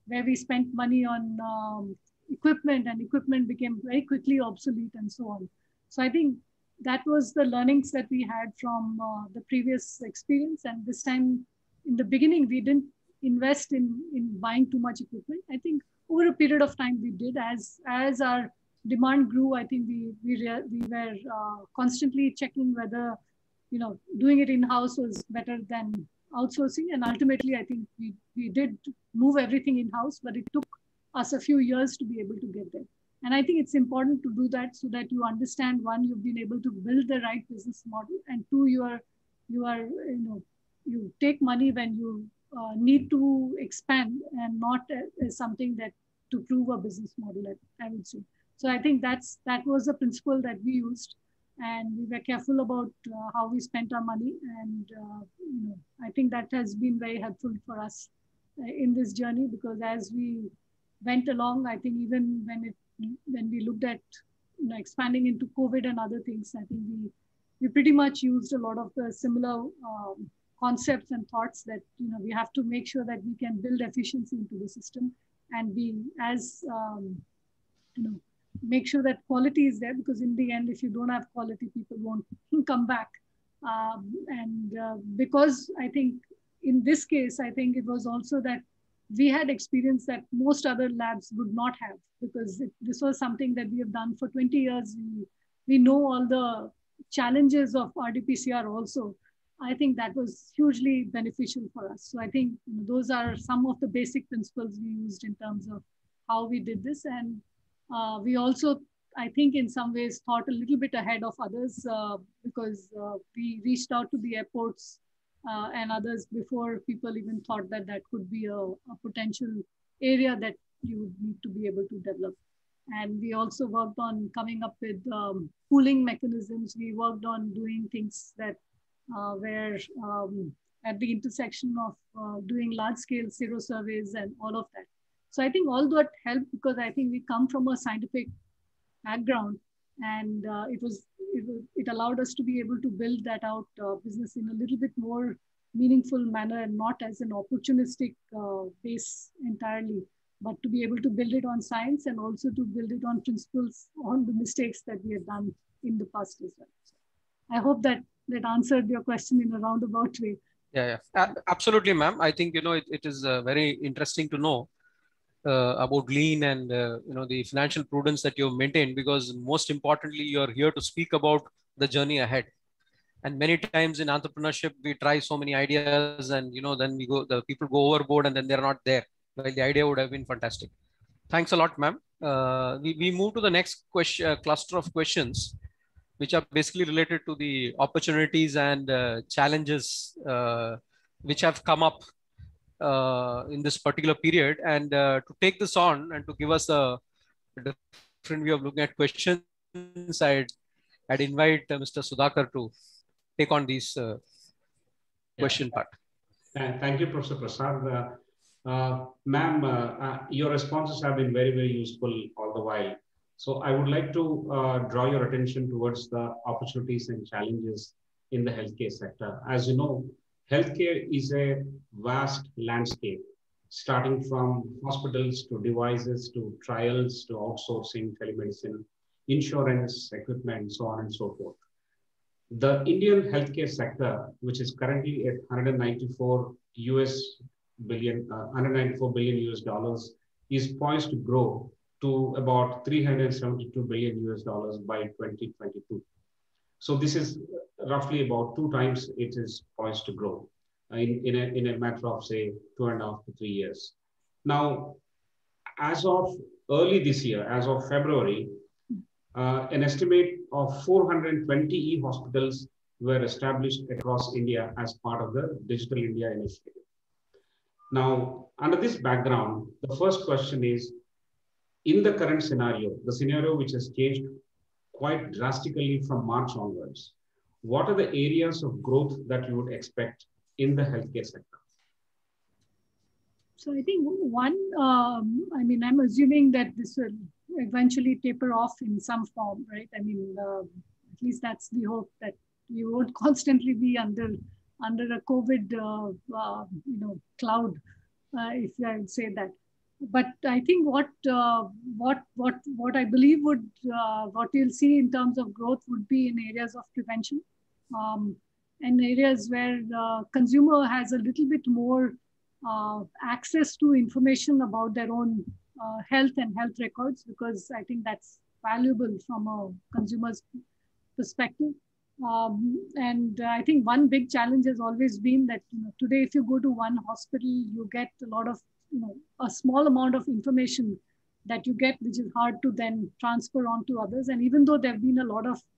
where we spent money on um, equipment, and equipment became very quickly obsolete and so on. So I think that was the learnings that we had from uh, the previous experience. And this time, in the beginning, we didn't invest in, in buying too much equipment. I think over a period of time we did. As, as our demand grew, I think we, we, we were uh, constantly checking whether, you know, doing it in-house was better than outsourcing. And ultimately, I think we, we did move everything in-house, but it took us a few years to be able to get there. And I think it's important to do that so that you understand, one, you've been able to build the right business model, and two, you are, you are, you know, you take money when you uh, need to expand, and not as something that to prove a business model, I would say. So I think that's, that was a principle that we used, and we were careful about uh, how we spent our money. And uh, you know, I think that has been very helpful for us uh, in this journey, because as we went along, I think even when it when we looked at, you know, expanding into COVID and other things, I think we we pretty much used a lot of the similar um, concepts and thoughts that, you know, we have to make sure that we can build efficiency into the system, and be as um, you know, make sure that quality is there, because in the end, if you don't have quality, people won't come back. Um, and uh, because I think in this case, I think it was also that we had experience that most other labs would not have, because it, this was something that we have done for twenty years. We, we know all the challenges of R T P C R also. I think that was hugely beneficial for us. So I think, you know, those are some of the basic principles we used in terms of how we did this. And uh, we also, I think in some ways, thought a little bit ahead of others uh, because uh, we reached out to the airports Uh, and others before people even thought that that could be a, a potential area that you would need to be able to develop. And we also worked on coming up with um, pooling mechanisms. We worked on doing things that uh, were um, at the intersection of uh, doing large scale zero surveys and all of that. So I think all that helped, because I think we come from a scientific background, and uh, it was It, it allowed us to be able to build that out uh, business in a little bit more meaningful manner, and not as an opportunistic uh, base entirely, but to be able to build it on science, and also to build it on principles, on the mistakes that we have done in the past as well. So I hope that that answered your question in a roundabout way.
Yeah, yeah. A absolutely, ma'am. I think, you know, it, it is uh, very interesting to know Uh, about lean and uh, you know, the financial prudence that you've maintained, because most importantly, you're here to speak about the journey ahead. And many times in entrepreneurship, we try so many ideas, and you know, then we go, the people go overboard, and then they're not there. Well, the idea would have been fantastic. Thanks a lot, ma'am. Uh, we, we move to the next question, uh, cluster of questions, which are basically related to the opportunities and uh, challenges uh, which have come up Uh, in this particular period. And uh, to take this on and to give us a different view of looking at questions, I'd, I'd invite uh, Mister Sudhakar to take on these uh, question
yeah.
part.
Thank you, Professor Prasad. Uh, uh, Ma'am, uh, uh, your responses have been very, very useful all the while. So I would like to uh, draw your attention towards the opportunities and challenges in the healthcare sector. As you know, healthcare is a vast landscape, starting from hospitals to devices to trials to outsourcing, telemedicine, insurance, equipment, so on and so forth. The Indian healthcare sector, which is currently at one hundred ninety-four U S billion, uh, one hundred ninety-four billion U S dollars, is poised to grow to about three hundred seventy-two billion U S dollars by twenty twenty-two. So this is roughly about two times it is poised to grow in, in, a, in a matter of, say, two and a half to three years. Now, as of early this year, as of February, uh, an estimate of four hundred twenty e-hospitals were established across India as part of the Digital India initiative. Now, under this background, the first question is, in the current scenario, the scenario which has changed quite drastically from March onwards, what are the areas of growth that you would expect in the healthcare sector?
So I think one, um, I mean, I'm assuming that this will eventually taper off in some form, right? I mean, uh, at least that's the hope, that we won't constantly be under under a COVID, uh, uh, you know, cloud, uh, if I would say that. but I think what uh, what what what I believe would uh, what we'll see in terms of growth would be in areas of prevention, um, and areas where the consumer has a little bit more uh, access to information about their own uh, health and health records, because I think that's valuable from a consumer's perspective. Um, and I think one big challenge has always been that, you know, today, if you go to one hospital, you get a lot of, you know, a small amount of information that you get, which is hard to then transfer on to others. And even though there have been a lot of,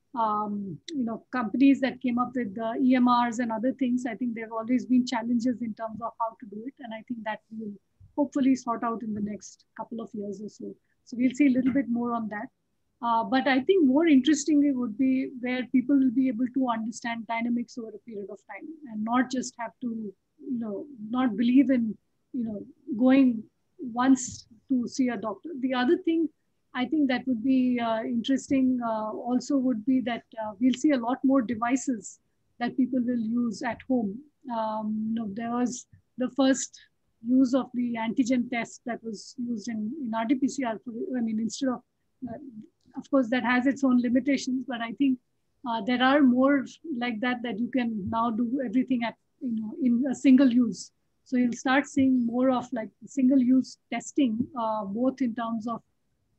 um, you know, companies that came up with the E M Rs and other things, I think there have always been challenges in terms of how to do it. And I think that will hopefully sort out in the next couple of years or so. So we'll see a little bit more on that. Uh, but I think more interestingly would be where people will be able to understand dynamics over a period of time and not just have to, you know, not believe in, you know, going once to see a doctor. The other thing I think that would be uh, interesting uh, also would be that uh, we'll see a lot more devices that people will use at home. Um, you know, there was the first use of the antigen test that was used in, in R T P C R, I mean, instead of, uh, of course, that has its own limitations, but I think uh, there are more like that, that you can now do everything at, you know, in a single use. So you'll start seeing more of like single use testing, uh, both in terms of,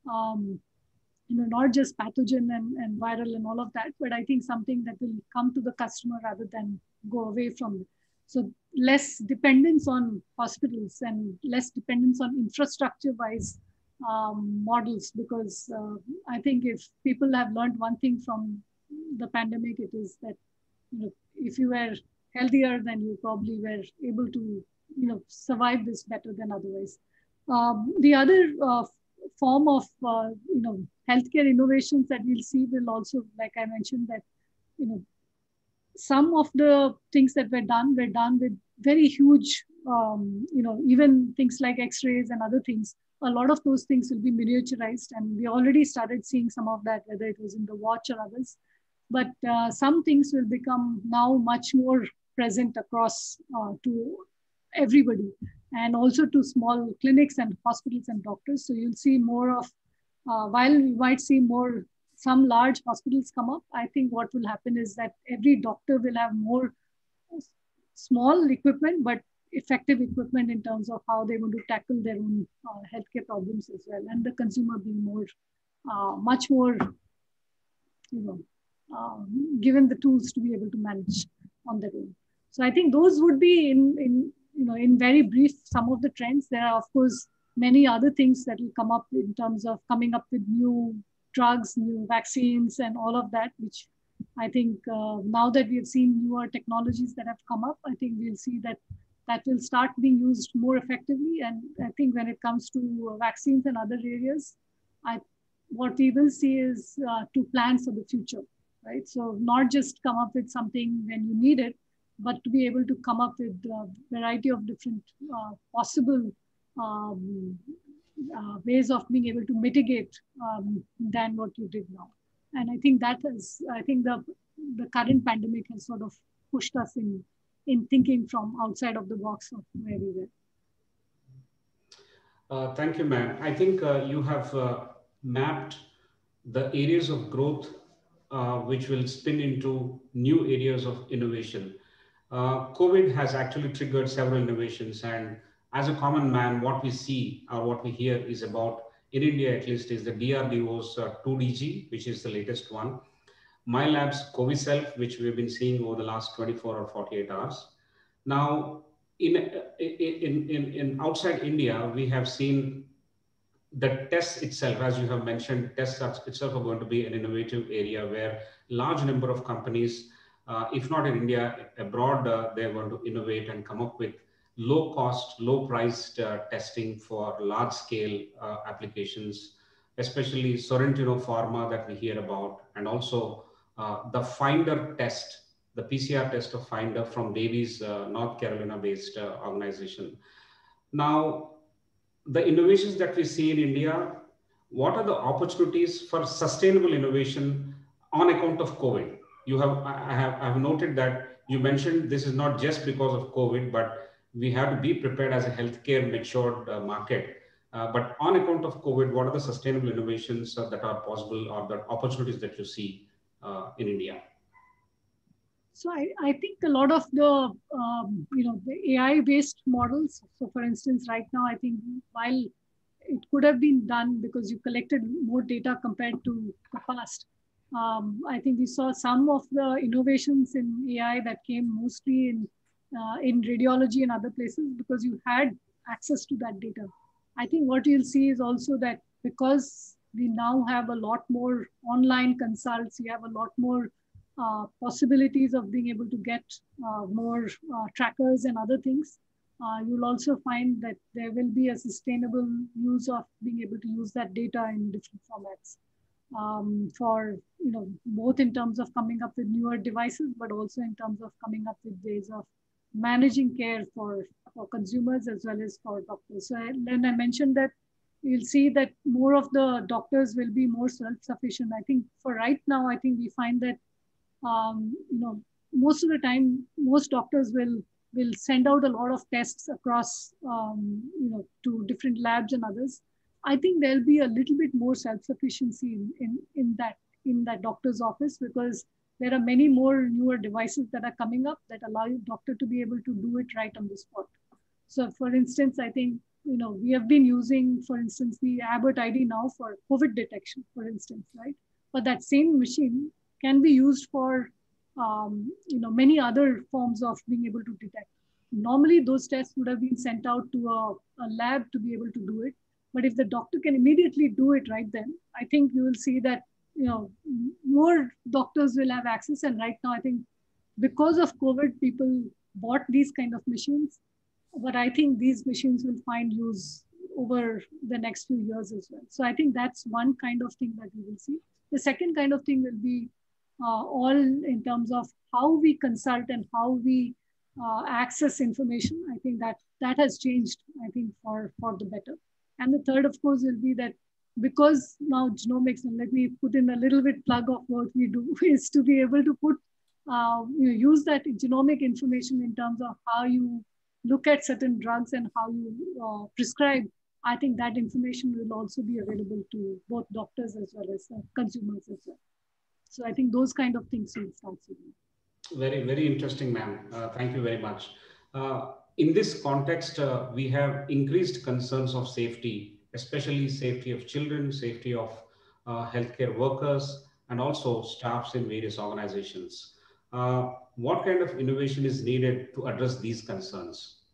um, you know, not just pathogen and, and viral and all of that, but I think something that will come to the customer rather than go away from it. So less dependence on hospitals and less dependence on infrastructure wise Um, models, because uh, I think if people have learned one thing from the pandemic, it is that, you know, if you were healthier, then you probably were able to, you know, survive this better than otherwise. Um, the other uh, form of, uh, you know, healthcare innovations that we'll see will also, like I mentioned, that, you know, some of the things that were done were done with very huge, um, you know, even things like X-rays and other things. A lot of those things will be miniaturized, and we already started seeing some of that, whether it was in the watch or others. But uh, some things will become now much more present across uh, to everybody, and also to small clinics and hospitals and doctors. So you'll see more of, uh, while we might see more, some large hospitals come up, I think what will happen is that every doctor will have more small equipment, but effective equipment in terms of how they want to tackle their own uh, healthcare problems as well, and the consumer being more, uh, much more, you know, um, given the tools to be able to manage on their own. So I think those would be in, in you know, in very brief, some of the trends. There are, of course, many other things that will come up in terms of coming up with new drugs, new vaccines, and all of that, which I think uh, now that we have seen newer technologies that have come up, I think we'll see that that will start being used more effectively. And I think when it comes to vaccines and other areas, I, what we will see is uh, to plan for the future, right? So not just come up with something when you need it, but to be able to come up with a variety of different uh, possible um, uh, ways of being able to mitigate um, than what you did now. And I think that is, I think the, the current pandemic has sort of pushed us in in thinking from outside of the box of where we were.
Uh, thank you, ma'am. I think uh, you have uh, mapped the areas of growth uh, which will spin into new areas of innovation. Uh, COVID has actually triggered several innovations, and as a common man, what we see or what we hear is about, in India at least, is the D R D O's uh, two D G, which is the latest one. MyLab's CoviSelf, which we've been seeing over the last twenty-four or forty-eight hours. Now, in, in, in, in outside India, we have seen the tests itself, as you have mentioned, tests itself are going to be an innovative area where large number of companies, uh, if not in India, abroad, uh, they're going to innovate and come up with low cost, low priced uh, testing for large scale uh, applications, especially Sorrentino Pharma that we hear about, and also uh, the Finder test, the P C R test of Finder from Davies, uh, North Carolina based uh, organization. Now, the innovations that we see in India, what are the opportunities for sustainable innovation on account of COVID? You have, I have, I have noted that you mentioned this is not just because of COVID, but we have to be prepared as a healthcare matured uh, market. Uh, but on account of COVID, what are the sustainable innovations uh, that are possible or the opportunities that you see uh, in India?
So I, I think a lot of the, um, you know, the A I-based models. So for instance, right now, I think while it could have been done because you collected more data compared to the past, um, I think we saw some of the innovations in A I that came mostly in, uh, in radiology and other places because you had access to that data. I think what you'll see is also that because we now have a lot more online consults, you have a lot more Uh, possibilities of being able to get uh, more uh, trackers and other things. Uh, you'll also find that there will be a sustainable use of being able to use that data in different formats um, for, you know, both in terms of coming up with newer devices, but also in terms of coming up with ways of managing care for, for consumers as well as for doctors. So I, then I mentioned that you'll see that more of the doctors will be more self-sufficient. I think for right now, I think we find that Um, you know, most of the time, most doctors will will send out a lot of tests across, um, you know, to different labs and others. I think there'll be a little bit more self-sufficiency in, in, in that in that doctor's office because there are many more newer devices that are coming up that allow your doctor to be able to do it right on the spot. So, for instance, I think, you know, we have been using, for instance, the Abbott I D now for COVID detection, for instance, right? But that same machine can be used for, um, you know, many other forms of being able to detect. Normally, those tests would have been sent out to a, a lab to be able to do it. But if the doctor can immediately do it right then, I think you will see that, you know, more doctors will have access. And right now, I think because of COVID, people bought these kind of machines. But I think these machines will find use over the next few years as well. So I think that's one kind of thing that we will see. The second kind of thing will be Uh, all in terms of how we consult and how we uh, access information. I think that that has changed, I think, for, for the better. And the third, of course, will be that because now genomics, and let me put in a little bit plug of what we do, is to be able to put, uh, you know, use that genomic information in terms of how you look at certain drugs and how you uh, prescribe. I think that information will also be available to both doctors as well as uh, consumers as well. So I think those kind of things will start soon.
Very, very interesting, ma'am. Uh, thank you very much. Uh, in this context, uh, we have increased concerns of safety, especially safety of children, safety of uh, healthcare workers, and also staffs in various organizations. Uh, what kind of innovation is needed to address these concerns?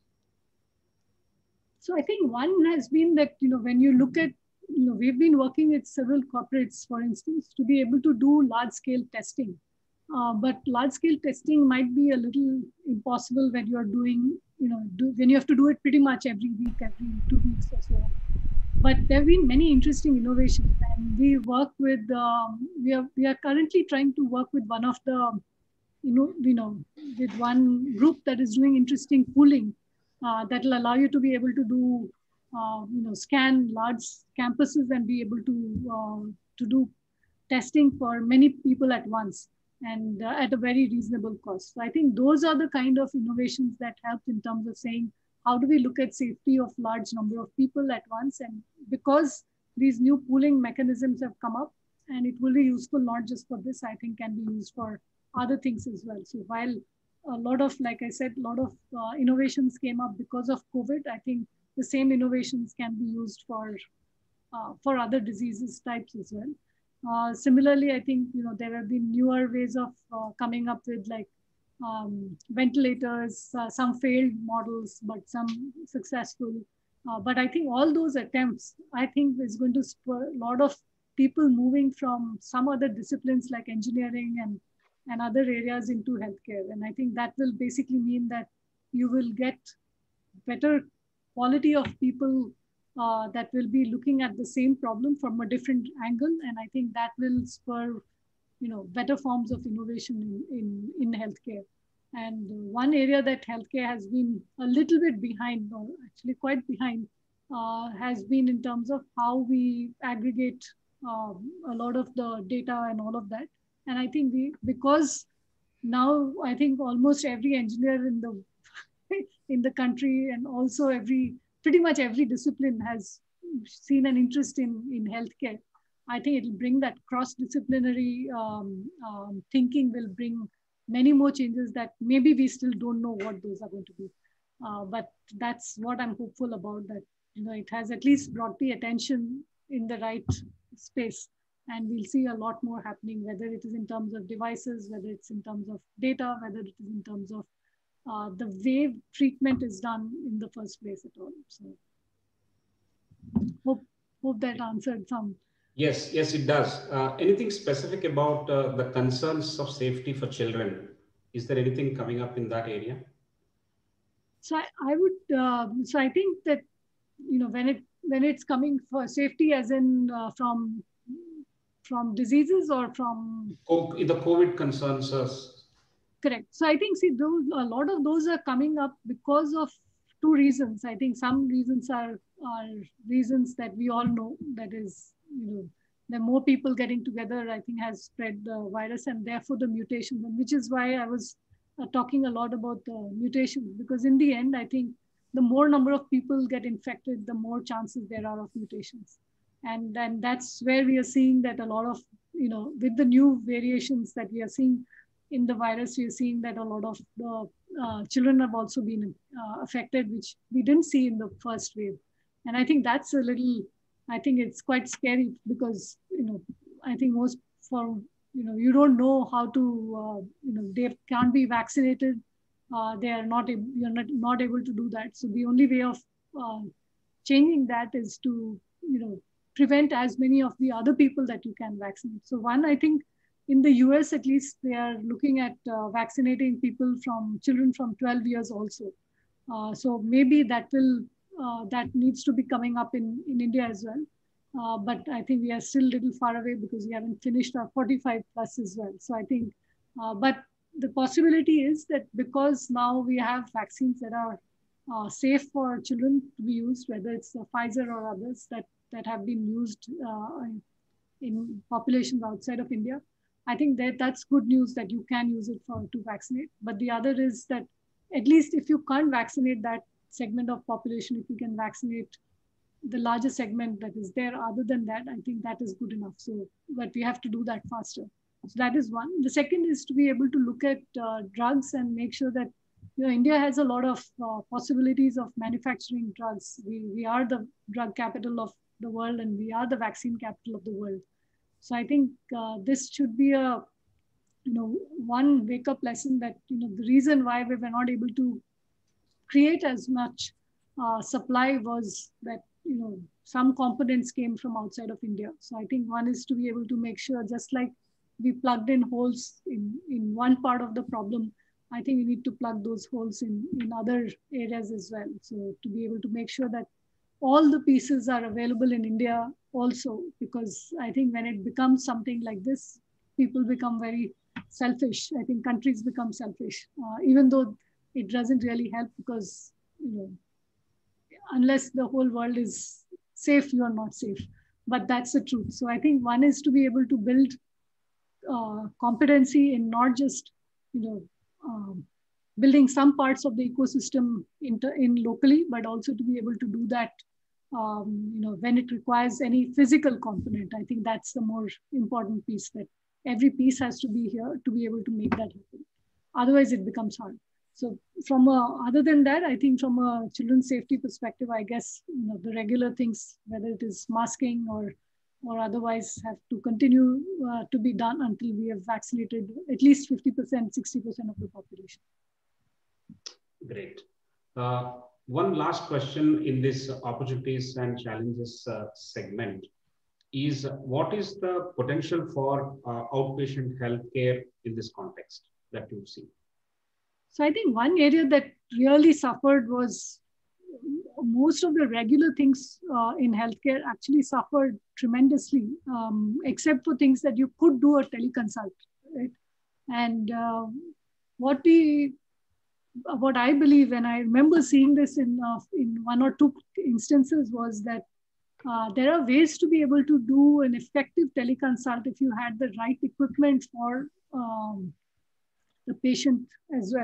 So I think one has been that, you know, when you look at, you know, we've been working with several corporates, for instance, to be able to do large scale testing. Uh, but large scale testing might be a little impossible when you're doing, you know, do, when you have to do it pretty much every week, every two weeks or so. But there have been many interesting innovations, and we work with, um, we are we are currently trying to work with one of the, you know, you know, with one group that is doing interesting pooling uh, that will allow you to be able to do. Uh, you know, scan large campuses and be able to uh, to do testing for many people at once and uh, at a very reasonable cost. So I think those are the kind of innovations that help in terms of saying, how do we look at safety of large number of people at once? And because these new pooling mechanisms have come up, and it will be useful not just for this, I think can be used for other things as well. So while a lot of, like I said, a lot of uh, innovations came up because of COVID, I think the same innovations can be used for uh, for other diseases types as well. Uh, similarly, I think, you know, there have been newer ways of uh, coming up with like um, ventilators, uh, some failed models, but some successful. Uh, but I think all those attempts, I think is going to spur a lot of people moving from some other disciplines like engineering and, and other areas into healthcare. And I think that will basically mean that you will get better quality of people uh, that will be looking at the same problem from a different angle. And I think that will spur, you know, better forms of innovation in, in, in healthcare. And one area that healthcare has been a little bit behind, or actually quite behind, uh, has been in terms of how we aggregate um, a lot of the data and all of that. And I think we, because now I think almost every engineer in the in the country, and also every pretty much every discipline has seen an interest in, in healthcare. I think it'll bring that cross-disciplinary um, um, thinking will bring many more changes that maybe we still don't know what those are going to be. Uh, but that's what I'm hopeful about, that you know it has at least brought the attention in the right space. And we'll see a lot more happening, whether it is in terms of devices, whether it's in terms of data, whether it is in terms of uh, the way treatment is done in the first place at all. So hope, hope that answered some.
Yes, yes, it does. Uh, anything specific about uh, the concerns of safety for children? Is there anything coming up in that area?
So I, I would, uh, so I think that, you know, when it when it's coming for safety, as in uh, from from diseases or from
Oh, the COVID concerns us.
Correct. So I think, see, those, a lot of those are coming up because of two reasons. I think some reasons are are reasons that we all know, that is, you know, the more people getting together, I think, has spread the virus, and therefore the mutations, and which is why I was uh, talking a lot about the mutations, because in the end, I think the more number of people get infected, the more chances there are of mutations. And then that's where we are seeing that a lot of, you know, with the new variations that we are seeing in the virus, we are seeing that a lot of the uh, children have also been uh, affected, which we didn't see in the first wave. And I think that's a little, I think it's quite scary, because, you know, I think most for, you know, you don't know how to, uh, you know, they can't be vaccinated. Uh, they are not, you're not, not able to do that. So the only way of uh, changing that is to, you know, prevent as many of the other people that you can vaccinate. So one, I think in the U S at least, they are looking at uh, vaccinating people from children from twelve years also. Uh, so maybe that will, uh, that needs to be coming up in, in India as well. Uh, but I think we are still a little far away, because we haven't finished our forty-five plus as well. So I think, uh, but the possibility is that because now we have vaccines that are uh, safe for children to be used, whether it's uh, Pfizer or others that, that have been used uh, in, in populations outside of India, I think that that's good news that you can use it for to vaccinate. But the other is that at least if you can't vaccinate that segment of population, if you can vaccinate the larger segment that is there, other than that, I think that is good enough. So, but we have to do that faster. So that is one. The second is to be able to look at uh, drugs and make sure that, you know, India has a lot of uh, possibilities of manufacturing drugs. We, we are the drug capital of the world, and we are the vaccine capital of the world. So I think uh, this should be a, you know, one wake-up lesson that, you know, the reason why we were not able to create as much uh, supply was that, you know, some components came from outside of India. So I think one is to be able to make sure, just like we plugged in holes in, in one part of the problem, I think we need to plug those holes in, in other areas as well. So to be able to make sure that all the pieces are available in India also, because I think when it becomes something like this, people become very selfish. I think countries become selfish, uh, even though it doesn't really help, because, you know, unless the whole world is safe, you are not safe. But that's the truth. So I think one is to be able to build uh, competency in not just, you know, um, building some parts of the ecosystem in, in locally, but also to be able to do that, um, you know, when it requires any physical component. I think that's the more important piece, that every piece has to be here to be able to make that happen. Otherwise, it becomes hard. So from a, other than that, I think from a children's safety perspective, I guess, you know, the regular things, whether it is masking or or otherwise, have to continue uh, to be done until we have vaccinated at least fifty percent, sixty percent of the population.
Great. Uh, one last question in this opportunities and challenges uh, segment is, what is the potential for uh, outpatient healthcare in this context that you see?
So I think one area that really suffered was most of the regular things uh, in healthcare actually suffered tremendously, um, except for things that you could do a teleconsult, right? And uh, what we, what I believe, and I remember seeing this in uh, in one or two instances, was that uh, there are ways to be able to do an effective teleconsult if you had the right equipment for um, the patient as well.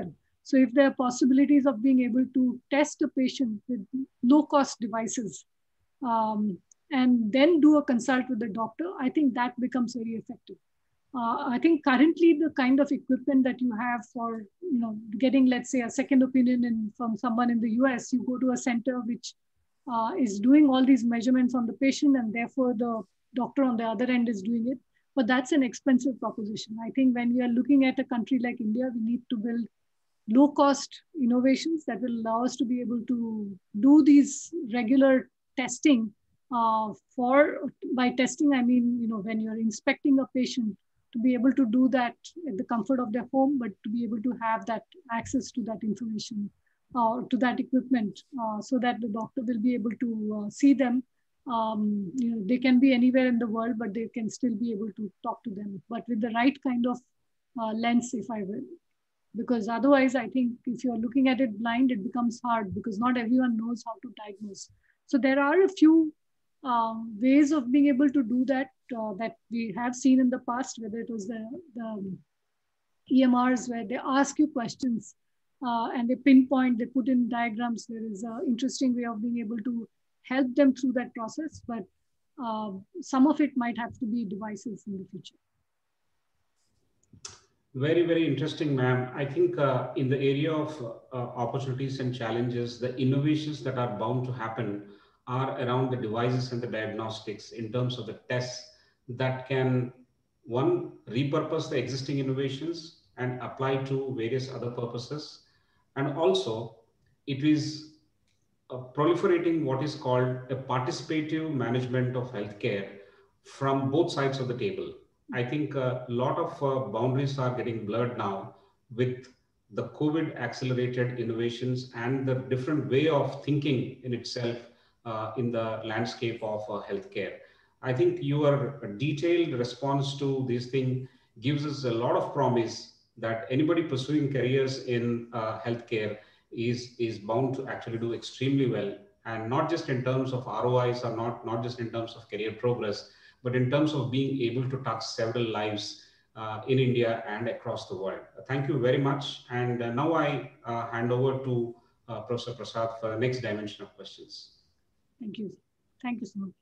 So if there are possibilities of being able to test a patient with low-cost devices um, and then do a consult with the doctor, I think that becomes very effective. Uh, I think currently the kind of equipment that you have for, you know, getting, let's say, a second opinion in, from someone in the U S, you go to a center which uh, is doing all these measurements on the patient, and therefore the doctor on the other end is doing it. But that's an expensive proposition. I think when we are looking at a country like India, we need to build low-cost innovations that will allow us to be able to do these regular testing. Uh, for by testing, I mean, you know, when you're inspecting a patient, to be able to do that at the comfort of their home, but to be able to have that access to that information or uh, to that equipment, uh, so that the doctor will be able to uh, see them. Um, you know, they can be anywhere in the world, but they can still be able to talk to them, but with the right kind of uh, lens, if I will. Because otherwise, I think if you're looking at it blind, it becomes hard because not everyone knows how to diagnose. So there are a few um, ways of being able to do that uh, that we have seen in the past, whether it was the, the E M Rs where they ask you questions uh, and they pinpoint, they put in diagrams. There is an interesting way of being able to help them through that process, but uh, some of it might have to be devices in the future.
Very, very interesting, ma'am. I think uh, in the area of uh, opportunities and challenges, the innovations that are bound to happen are around the devices and the diagnostics in terms of the tests that can, one, repurpose the existing innovations and apply to various other purposes. And also, it is uh, proliferating what is called a participative management of healthcare from both sides of the table. I think a lot of uh, boundaries are getting blurred now with the COVID accelerated innovations and the different way of thinking in itself uh, in the landscape of uh, healthcare. I think your detailed response to this thing gives us a lot of promise that anybody pursuing careers in uh, healthcare is, is bound to actually do extremely well. And not just in terms of R O Is or not, not just in terms of career progress, but in terms of being able to touch several lives uh, in India and across the world. Thank you very much. And uh, now I uh, hand over to uh, Professor Prasad for the next dimension of questions.
Thank you. Thank you so much.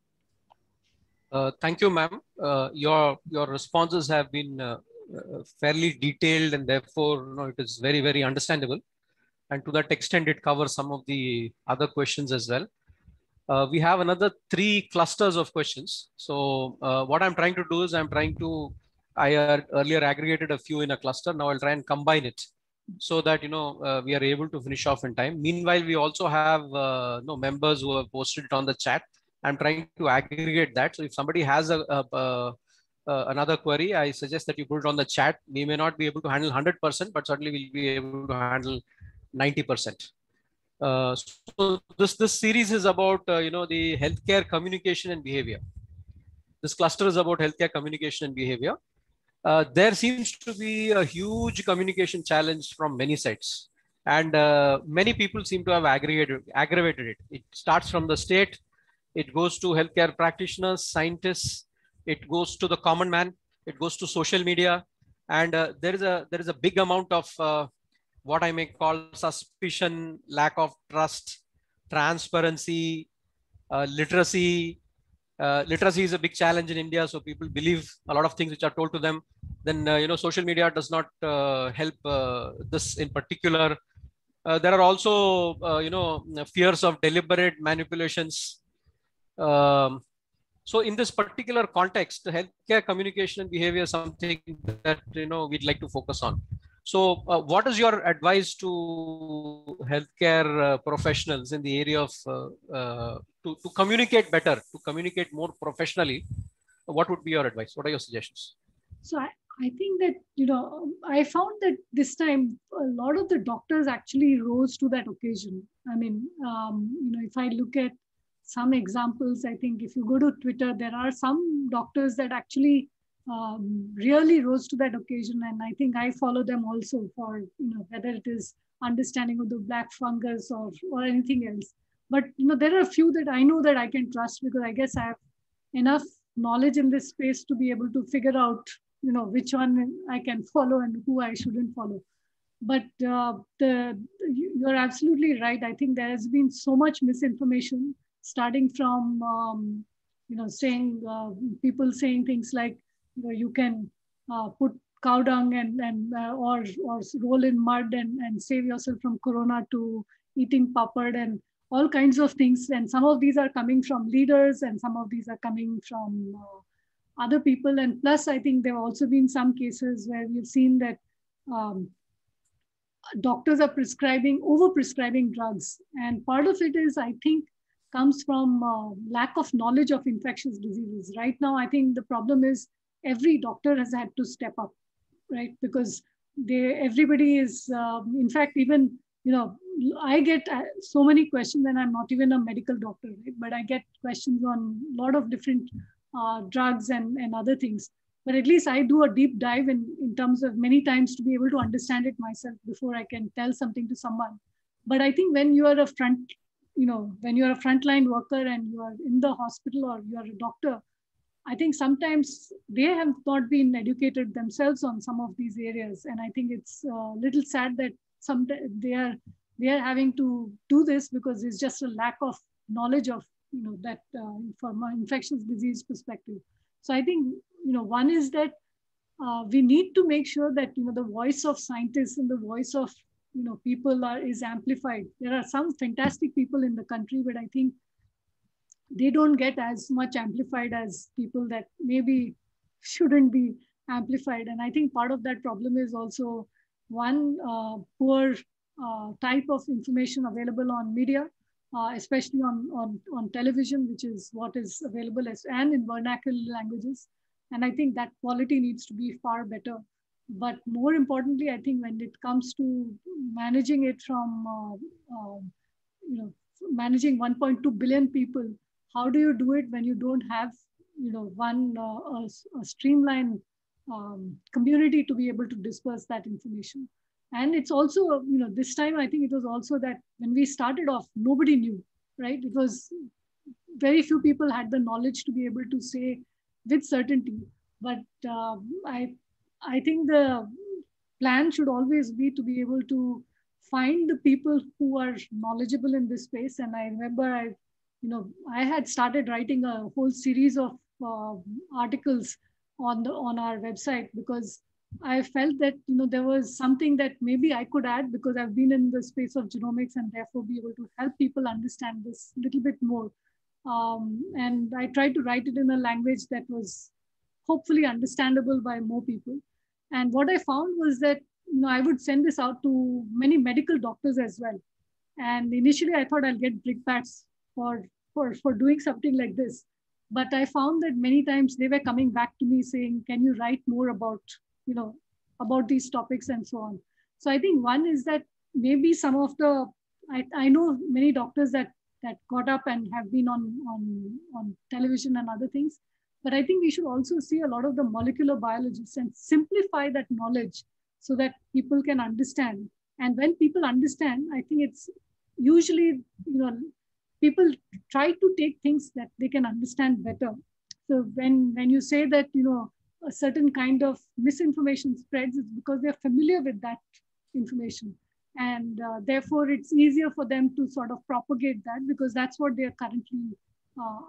Uh, thank you, ma'am. Uh, your, your responses have been uh, uh, fairly detailed, and therefore you know, it is very, very understandable. And to that extent, it covers some of the other questions as well. Uh, we have another three clusters of questions. So uh, what I'm trying to do is I'm trying to, I uh, earlier aggregated a few in a cluster. Now I'll try and combine it so that, you know, uh, we are able to finish off in time. Meanwhile, we also have uh, you know, members who have posted it on the chat. I'm trying to aggregate that. So if somebody has a, a, a, a another query, I suggest that you put it on the chat. We may not be able to handle one hundred percent, but certainly we'll be able to handle ninety percent. Uh, so this this series is about uh, you know the healthcare communication and behavior. This cluster is about healthcare communication and behavior. Uh, there seems to be a huge communication challenge from many sides, and uh, many people seem to have aggravated aggravated it. It starts from the state, it goes to healthcare practitioners, scientists, it goes to the common man, it goes to social media, and uh, there is a there is a big amount of uh, what I may call suspicion, lack of trust, transparency, uh, literacy. Uh, literacy is a big challenge in India, so people believe a lot of things which are told to them. Then, uh, you know, social media does not uh, help uh, this in particular. Uh, there are also, uh, you know, fears of deliberate manipulations. Um, so in this particular context, healthcare communication and behavior is something that, you know, we'd like to focus on. So uh, what is your advice to healthcare uh, professionals in the area of uh, uh, to, to communicate better, to communicate more professionally? What would be your advice? What are your suggestions?
So I, I think that, you know, I found that this time a lot of the doctors actually rose to that occasion. I mean, um, you know, if I look at some examples, I think if you go to Twitter, there are some doctors that actually Um, really rose to that occasion, and I think I follow them also for, you know, whether it is understanding of the black fungus or or anything else. But you know, there are a few that I know that I can trust because I guess I have enough knowledge in this space to be able to figure out, you know, which one I can follow and who I shouldn't follow. but uh, the you're absolutely right. I think there has been so much misinformation, starting from um, you know saying uh, people saying things like, you know, you can uh, put cow dung and and uh, or or roll in mud and and save yourself from corona, to eating papad and all kinds of things. And some of these are coming from leaders, and some of these are coming from uh, other people. And plus, I think there have also been some cases where we've seen that um, doctors are prescribing, over prescribing drugs. And part of it is, I think, comes from uh, lack of knowledge of infectious diseases. Right now, I think the problem is every doctor has had to step up, right? Because they, everybody is, um, in fact, even, you know, I get so many questions, and I'm not even a medical doctor, right? But I get questions on a lot of different uh, drugs and, and other things. But at least I do a deep dive in, in terms of many times to be able to understand it myself before I can tell something to someone. But I think when you are a front, you know, when you're a frontline worker and you are in the hospital or you are a doctor, I think sometimes they have not been educated themselves on some of these areas. And I think it's a little sad that some they are they are having to do this because there's just a lack of knowledge of, you know, that uh, from an infectious disease perspective. So I think, you know, one is that uh, we need to make sure that, you know, the voice of scientists and the voice of, you know, people are, is amplified. There are some fantastic people in the country, but I think they don't get as much amplified as people that maybe shouldn't be amplified. And I think part of that problem is also one, uh, poor uh, type of information available on media, uh, especially on, on, on television, which is what is available as, and in vernacular languages. And I think that quality needs to be far better. But more importantly, I think when it comes to managing it from, uh, uh, you know, managing one point two billion people, how do you do it when you don't have, you know, one uh, a, a streamlined um, community to be able to disperse that information? And it's also, you know, this time I think it was also that when we started off, nobody knew, right? It was very few people had the knowledge to be able to say with certainty. But uh, I, I think the plan should always be to be able to find the people who are knowledgeable in this space. And I remember I, you know, I had started writing a whole series of uh, articles on the on our website because I felt that, you know, there was something that maybe I could add because I've been in the space of genomics and therefore be able to help people understand this a little bit more. Um, and I tried to write it in a language that was hopefully understandable by more people. And what I found was that, you know, I would send this out to many medical doctors as well. And initially I thought I'll get brickbats for, for, for doing something like this. But I found that many times they were coming back to me saying, can you write more about, you know, about these topics and so on. So I think one is that maybe some of the, I, I know many doctors that, that got up and have been on, on, on television and other things. But I think we should also see a lot of the molecular biologists and simplify that knowledge so that people can understand. And when people understand, I think it's usually, you know, people try to take things that they can understand better. So when, when you say that, you know, a certain kind of misinformation spreads, it's because they're familiar with that information. And uh, therefore, it's easier for them to sort of propagate that because that's what they're currently, uh,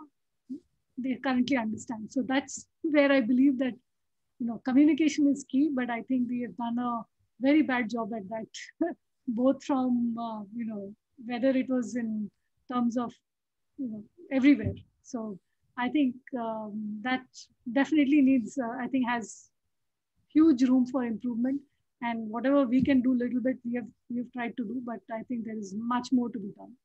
they currently understand. So that's where I believe that, you know, communication is key, but I think we have done a very bad job at that, both from, uh, you know, whether it was in terms of, you know, everywhere. So I think um, that definitely needs, uh, I think has huge room for improvement, and whatever we can do a little bit, we have, we have tried to do, but I think there is much more to be done.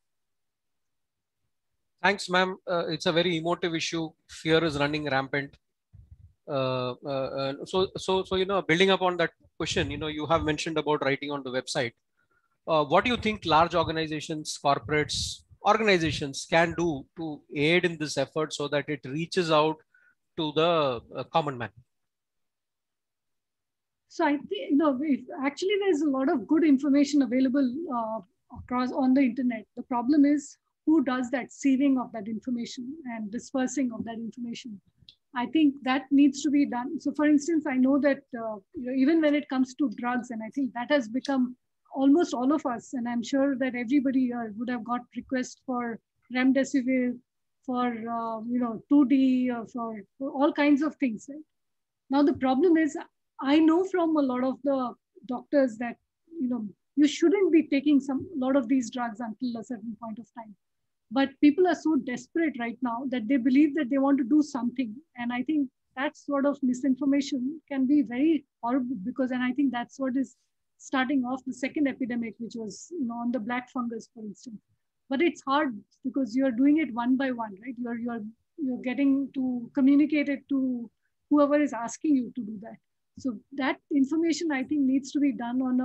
Thanks, ma'am. Uh, it's a very emotive issue. Fear is running rampant. Uh, uh, so, so, so, you know, building upon that question, you know, you have mentioned about writing on the website. Uh, what do you think large organizations, corporates, organizations can do to aid in this effort so that it reaches out to the uh, common man?
So I think, you know, if actually there's a lot of good information available uh, across on the internet. The problem is who does that sieving of that information and dispersing of that information. I think that needs to be done. So for instance, I know that uh, you know, even when it comes to drugs, and I think that has become almost all of us, and I'm sure that everybody here would have got requests for remdesivir, for uh, you know two D, or for, for all kinds of things. Right? Now the problem is, I know from a lot of the doctors that you know you shouldn't be taking some a lot of these drugs until a certain point of time. But people are so desperate right now that they believe that they want to do something. And I think that sort of misinformation can be very horrible, because, and I think that's what is starting off the second epidemic, which was you know, on the black fungus, for instance. But it's hard because you're doing it one by one, right? You're, you're, you're getting to communicate it to whoever is asking you to do that. So that information, I think, needs to be done on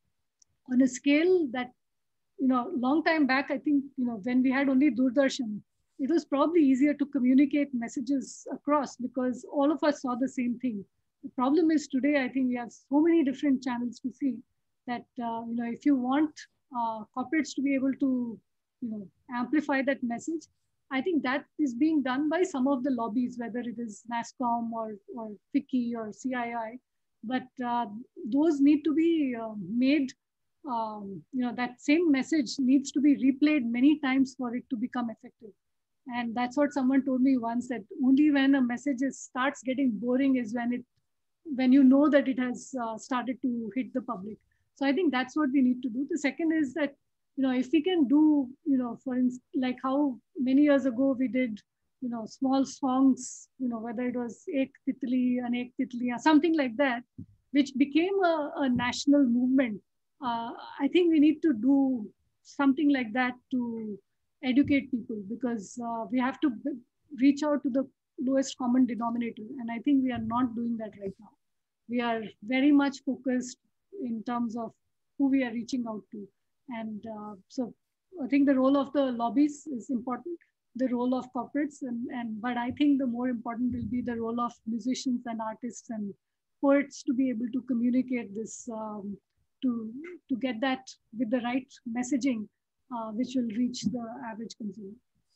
a, on a scale that, you know, long time back, I think, you know, when we had only Doordarshan, it was probably easier to communicate messages across because all of us saw the same thing. The problem is today, I think we have so many different channels to see that, uh, you know, if you want uh, corporates to be able to, you know, amplify that message, I think that is being done by some of the lobbies, whether it is NASSCOM or, or FICCI or C I I, but uh, those need to be uh, made Um, you know, that same message needs to be replayed many times for it to become effective. And that's what someone told me once, that only when a message is, starts getting boring is when it, when you know that it has uh, started to hit the public. So I think that's what we need to do. The second is that, you know, if we can do, you know, for instance, like how many years ago we did, you know, small songs, you know, whether it was Ek Titli, Anek Titli, or something like that, which became a, a national movement. Uh, I think we need to do something like that to educate people, because uh, we have to reach out to the lowest common denominator. And I think we are not doing that right now. We are very much focused in terms of who we are reaching out to. And uh, so I think the role of the lobbies is important, the role of corporates, and, and but I think the more important will be the role of musicians and artists and poets to be able to communicate this um, to, to get that with the right messaging, uh, which will reach the average consumer.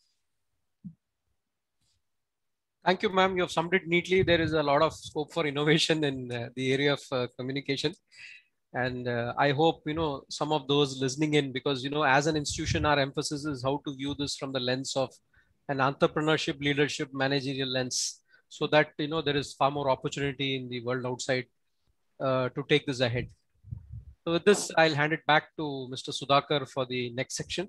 Thank you, ma'am. You have summed it neatly. There is a lot of scope for innovation in uh, the area of uh, communication. And uh, I hope, you know, some of those listening in, because, you know, as an institution, our emphasis is how to view this from the lens of an entrepreneurship, leadership, managerial lens, so that, you know, there is far more opportunity in the world outside uh, to take this ahead. So with this, I'll hand it back to Mister Sudhakar for the next section.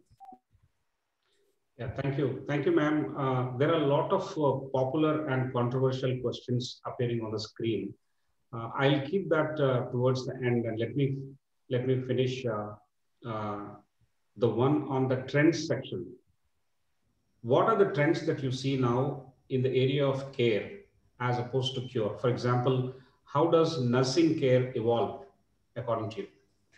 Yeah, thank you. Thank you, ma'am. Uh, there are a lot of uh, popular and controversial questions appearing on the screen. Uh, I'll keep that uh, towards the end, and let me let me finish uh, uh, the one on the trends section. What are the trends that you see now in the area of care as opposed to cure? For example, how does nursing care evolve according to you?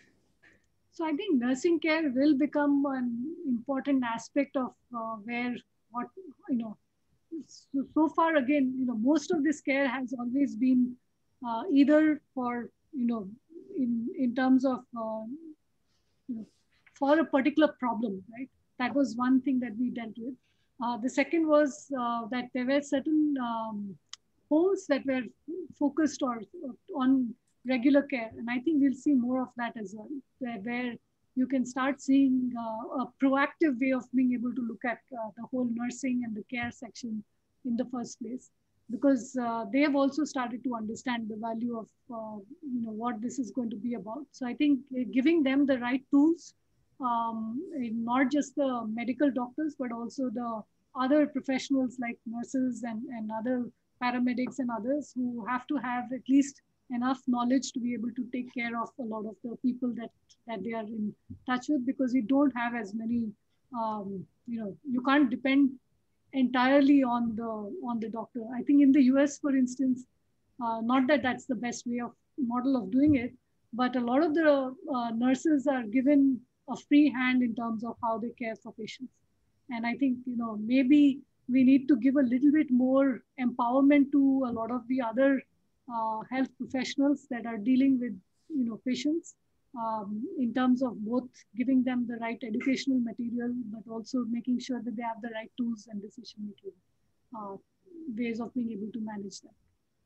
So I think nursing care will become an important aspect of uh, where what, you know, so, so far again, you know, most of this care has always been uh, either for, you know, in, in terms of, uh, you know, for a particular problem, right? That was one thing that we dealt with. Uh, the second was uh, that there were certain um, homes that were focused or, on regular care. And I think we'll see more of that as well, where, where you can start seeing uh, a proactive way of being able to look at uh, the whole nursing and the care section in the first place, because uh, they have also started to understand the value of uh, you know, what this is going to be about. So I think giving them the right tools, um, not just the medical doctors, but also the other professionals like nurses and, and other paramedics and others who have to have at least enough knowledge to be able to take care of a lot of the people that, that they are in touch with, because you don't have as many, um, you know, you can't depend entirely on the, on the doctor. I think in the U S, for instance, uh, not that that's the best way of model of doing it, but a lot of the uh, nurses are given a free hand in terms of how they care for patients. And I think, you know, maybe we need to give a little bit more empowerment to a lot of the other uh, health professionals that are dealing with, you know, patients, um, in terms of both giving them the right educational material, but also making sure that they have the right tools and decision making. Uh, ways of being able to manage them.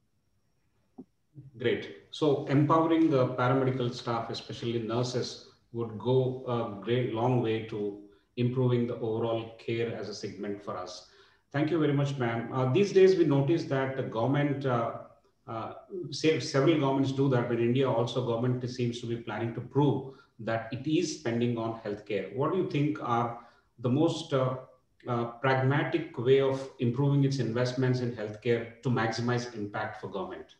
Great. So empowering the paramedical staff, especially nurses, would go a great long way to improving the overall care as a segment for us. Thank you very much, ma'am. Uh, these days, we notice that the government, uh, uh, say several governments do that, but India also government seems to be planning to prove that it is spending on healthcare. What do you think are the most uh, uh, pragmatic way of improving its investments in healthcare to maximize impact for government?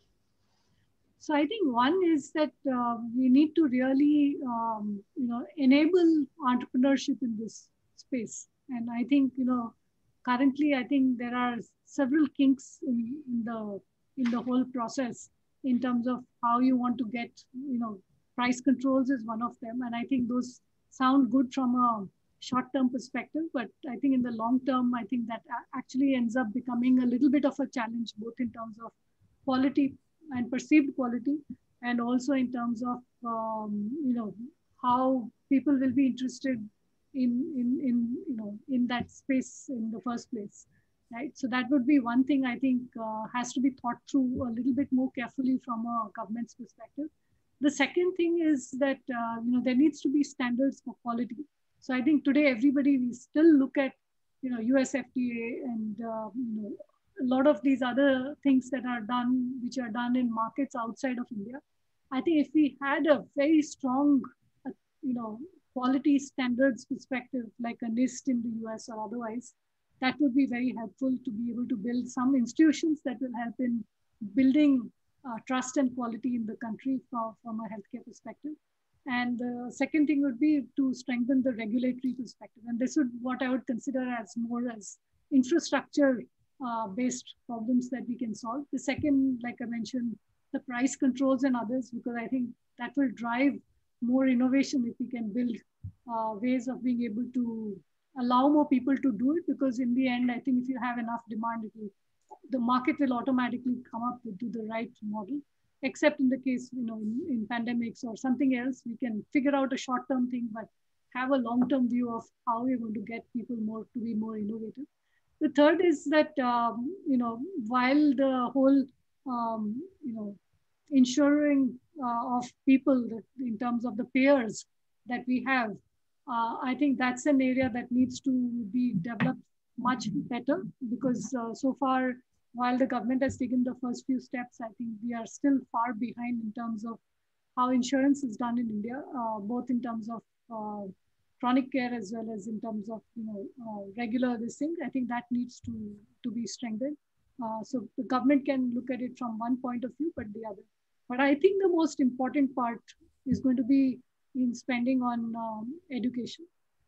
So I think one is that uh, we need to really, um, you know, enable entrepreneurship in this space. And I think, you know, currently, I think there are several kinks in, in the in the whole process in terms of how you want to get, you know, price controls is one of them. And I think those sound good from a short-term perspective, but I think in the long term, I think that actually ends up becoming a little bit of a challenge, both in terms of quality and perceived quality, and also in terms of, um, you know, how people will be interested in, in, in, you know, in that space in the first place, right? So that would be one thing I think uh, has to be thought through a little bit more carefully from a government's perspective. The second thing is that, uh, you know, there needs to be standards for quality. So I think today everybody, we still look at, you know, U S F D A and, uh, you know, a lot of these other things that are done, which are done in markets outside of India. I think if we had a very strong, uh, you know, quality standards perspective, like a NIST in the U S or otherwise, that would be very helpful to be able to build some institutions that will help in building uh, trust and quality in the country from, from a healthcare perspective. And the second thing would be to strengthen the regulatory perspective. And this would what I would consider as more as infrastructure uh, based problems that we can solve. The second, like I mentioned, the price controls and others, because I think that will drive more innovation if we can build uh, ways of being able to allow more people to do it. Because in the end, I think if you have enough demand, it will, the market will automatically come up with the right model. Except in the case, you know, in, in pandemics or something else, we can figure out a short-term thing, but have a long-term view of how we're going to get people more to be more innovative. The third is that, um, you know, while the whole, um, you know, ensuring uh, of people that in terms of the payers that we have, uh, I think that's an area that needs to be developed much better, because uh, so far, while the government has taken the first few steps, I think we are still far behind in terms of how insurance is done in India, uh, both in terms of uh, chronic care as well as in terms of, you know, uh, regular this thing. I think that needs to, to be strengthened. Uh, so the government can look at it from one point of view, but the other. But I think the most important part is going to be in spending on um, education,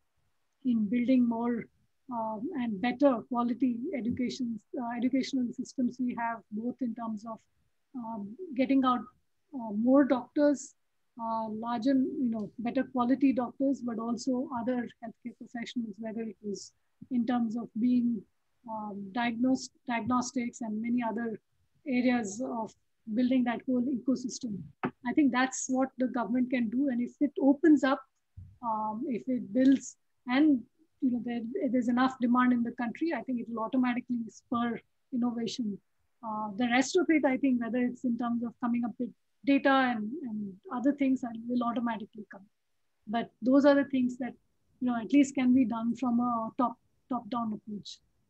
in building more Um, and better quality education, uh, educational systems we have, both in terms of um, getting out uh, more doctors, uh, larger, you know, better quality doctors, but also other healthcare professionals, whether it is in terms of being um, diagnosed, diagnostics and many other areas of building that whole ecosystem. I think that's what the government can do. And if it opens up, um, if it builds and you know, there, there's enough demand in the country, I think it will automatically spur innovation. Uh, the rest of it, I think, whether it's in terms of coming up with data and, and other things, will automatically come. But those are the things that, you know, at least can be done from a top, top-down approach.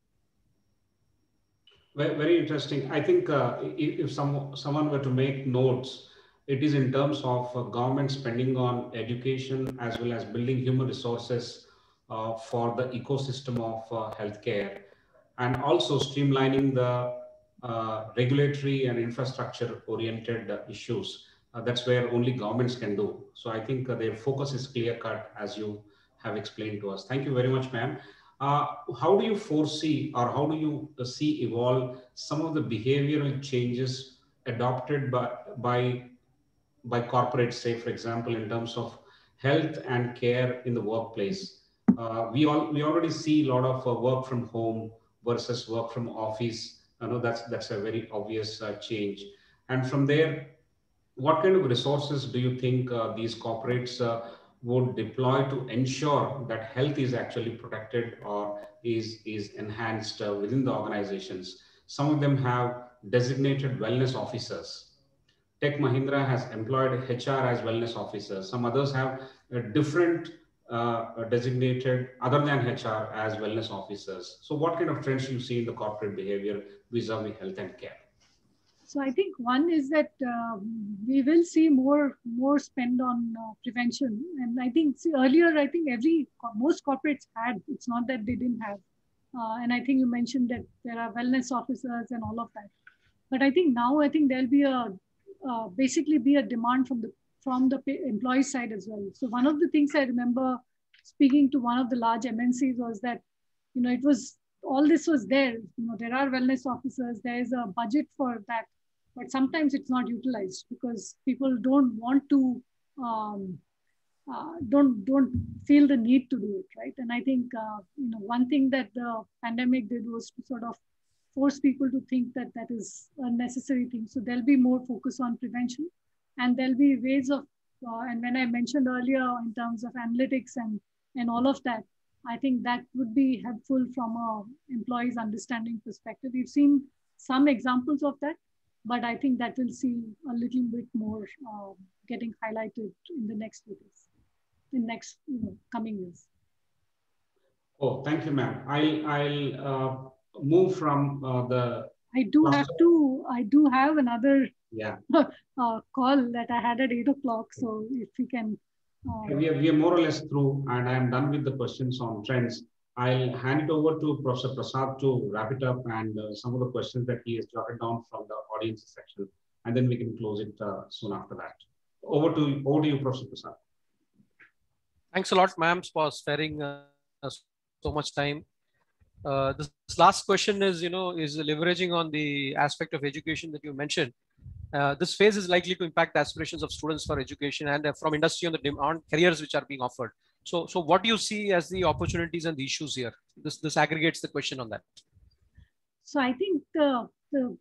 Very, very interesting. I think uh, if, if some, someone were to make notes, it is in terms of uh, government spending on education as well as building human resources Uh, for the ecosystem of uh, healthcare, and also streamlining the uh, regulatory and infrastructure oriented uh, issues. Uh, that's where only governments can do. So I think uh, their focus is clear cut, as you have explained to us. Thank you very much, ma'am. Uh, how do you foresee, or how do you uh, see evolve some of the behavioral changes adopted by, by, by corporates, say, for example, in terms of health and care in the workplace? Uh, we all we already see a lot of uh, work from home versus work from office. I know that's that's a very obvious uh, change. And from there, what kind of resources do you think uh, these corporates uh, would deploy to ensure that health is actually protected or is is enhanced uh, within the organizations? Some of them have designated wellness officers. Tech Mahindra has employed H R as wellness officers. Some others have a different uh, designated other than H R as wellness officers. So what kind of trends you see in the corporate behavior vis-a-vis health and care?
So I think one is that uh, we will see more more spend on uh, prevention. And I think see, earlier, I think every most corporates had, it's not that they didn't have. Uh, and I think you mentioned that there are wellness officers and all of that. But I think now, I think there'll be a, uh, basically be a demand from the from the employee side as well. So one of the things I remember speaking to one of the large M N Cs was that, you know, it was, all this was there. You know, there are wellness officers, there is a budget for that, but sometimes it's not utilized because people don't want to, um, uh, don't don't feel the need to do it, right? And I think, uh, you know, one thing that the pandemic did was to sort of force people to think that that is a necessary thing. So there'll be more focus on prevention, and there'll be ways of, uh, and when I mentioned earlier in terms of analytics and, and all of that, I think that would be helpful from a employee's understanding perspective. We've seen some examples of that, but I think that will see a little bit more uh, getting highlighted in the next years, in next you know, coming years.
Oh, thank you, ma'am. I'll, I'll uh, move from uh, the...
I do have to, I do have another
yeah.
uh, call that I had at eight o'clock. So if we can...
Uh, we, are, we are more or less through, and I'm done with the questions on trends. I'll hand it over to Professor Prasad to wrap it up and uh, some of the questions that he has jotted down from the audience section, and then we can close it uh, soon after that. Over to, over to you, Professor Prasad.
Thanks a lot, ma'am, for sparing uh, so much time. Uh, this last question is, you know, is leveraging on the aspect of education that you mentioned. Uh, this phase is likely to impact the aspirations of students for education and uh, from industry on the demand careers which are being offered. So, so what do you see as the opportunities and the issues here? This, this aggregates the question on that.
So I think the, the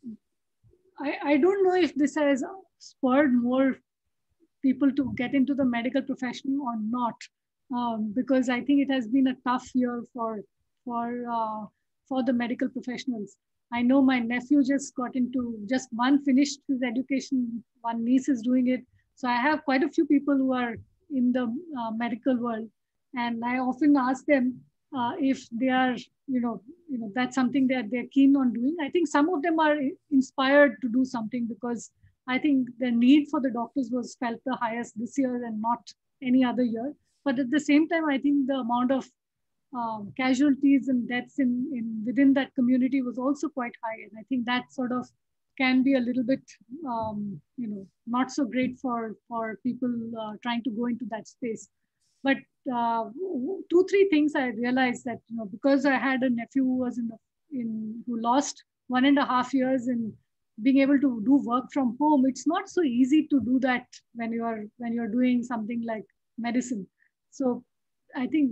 I, I don't know if this has spurred more people to get into the medical profession or not, um, because I think it has been a tough year for for uh, for the medical professionals. I know my nephew just got into, just one finished his education, one niece is doing it. So I have quite a few people who are in the uh, medical world. And I often ask them uh, if they are, you know, you know, that's something that they're keen on doing. I think some of them are inspired to do something because I think the need for the doctors was felt the highest this year and not any other year. But at the same time, I think the amount of Um, casualties and deaths in, in within that community was also quite high. And I think that sort of can be a little bit, um, you know, not so great for, for people uh, trying to go into that space. But uh, two, three things I realized that, you know, because I had a nephew who was in the, in, who lost one and a half years in being able to do work from home, it's not so easy to do that when you are, when you're doing something like medicine. So I think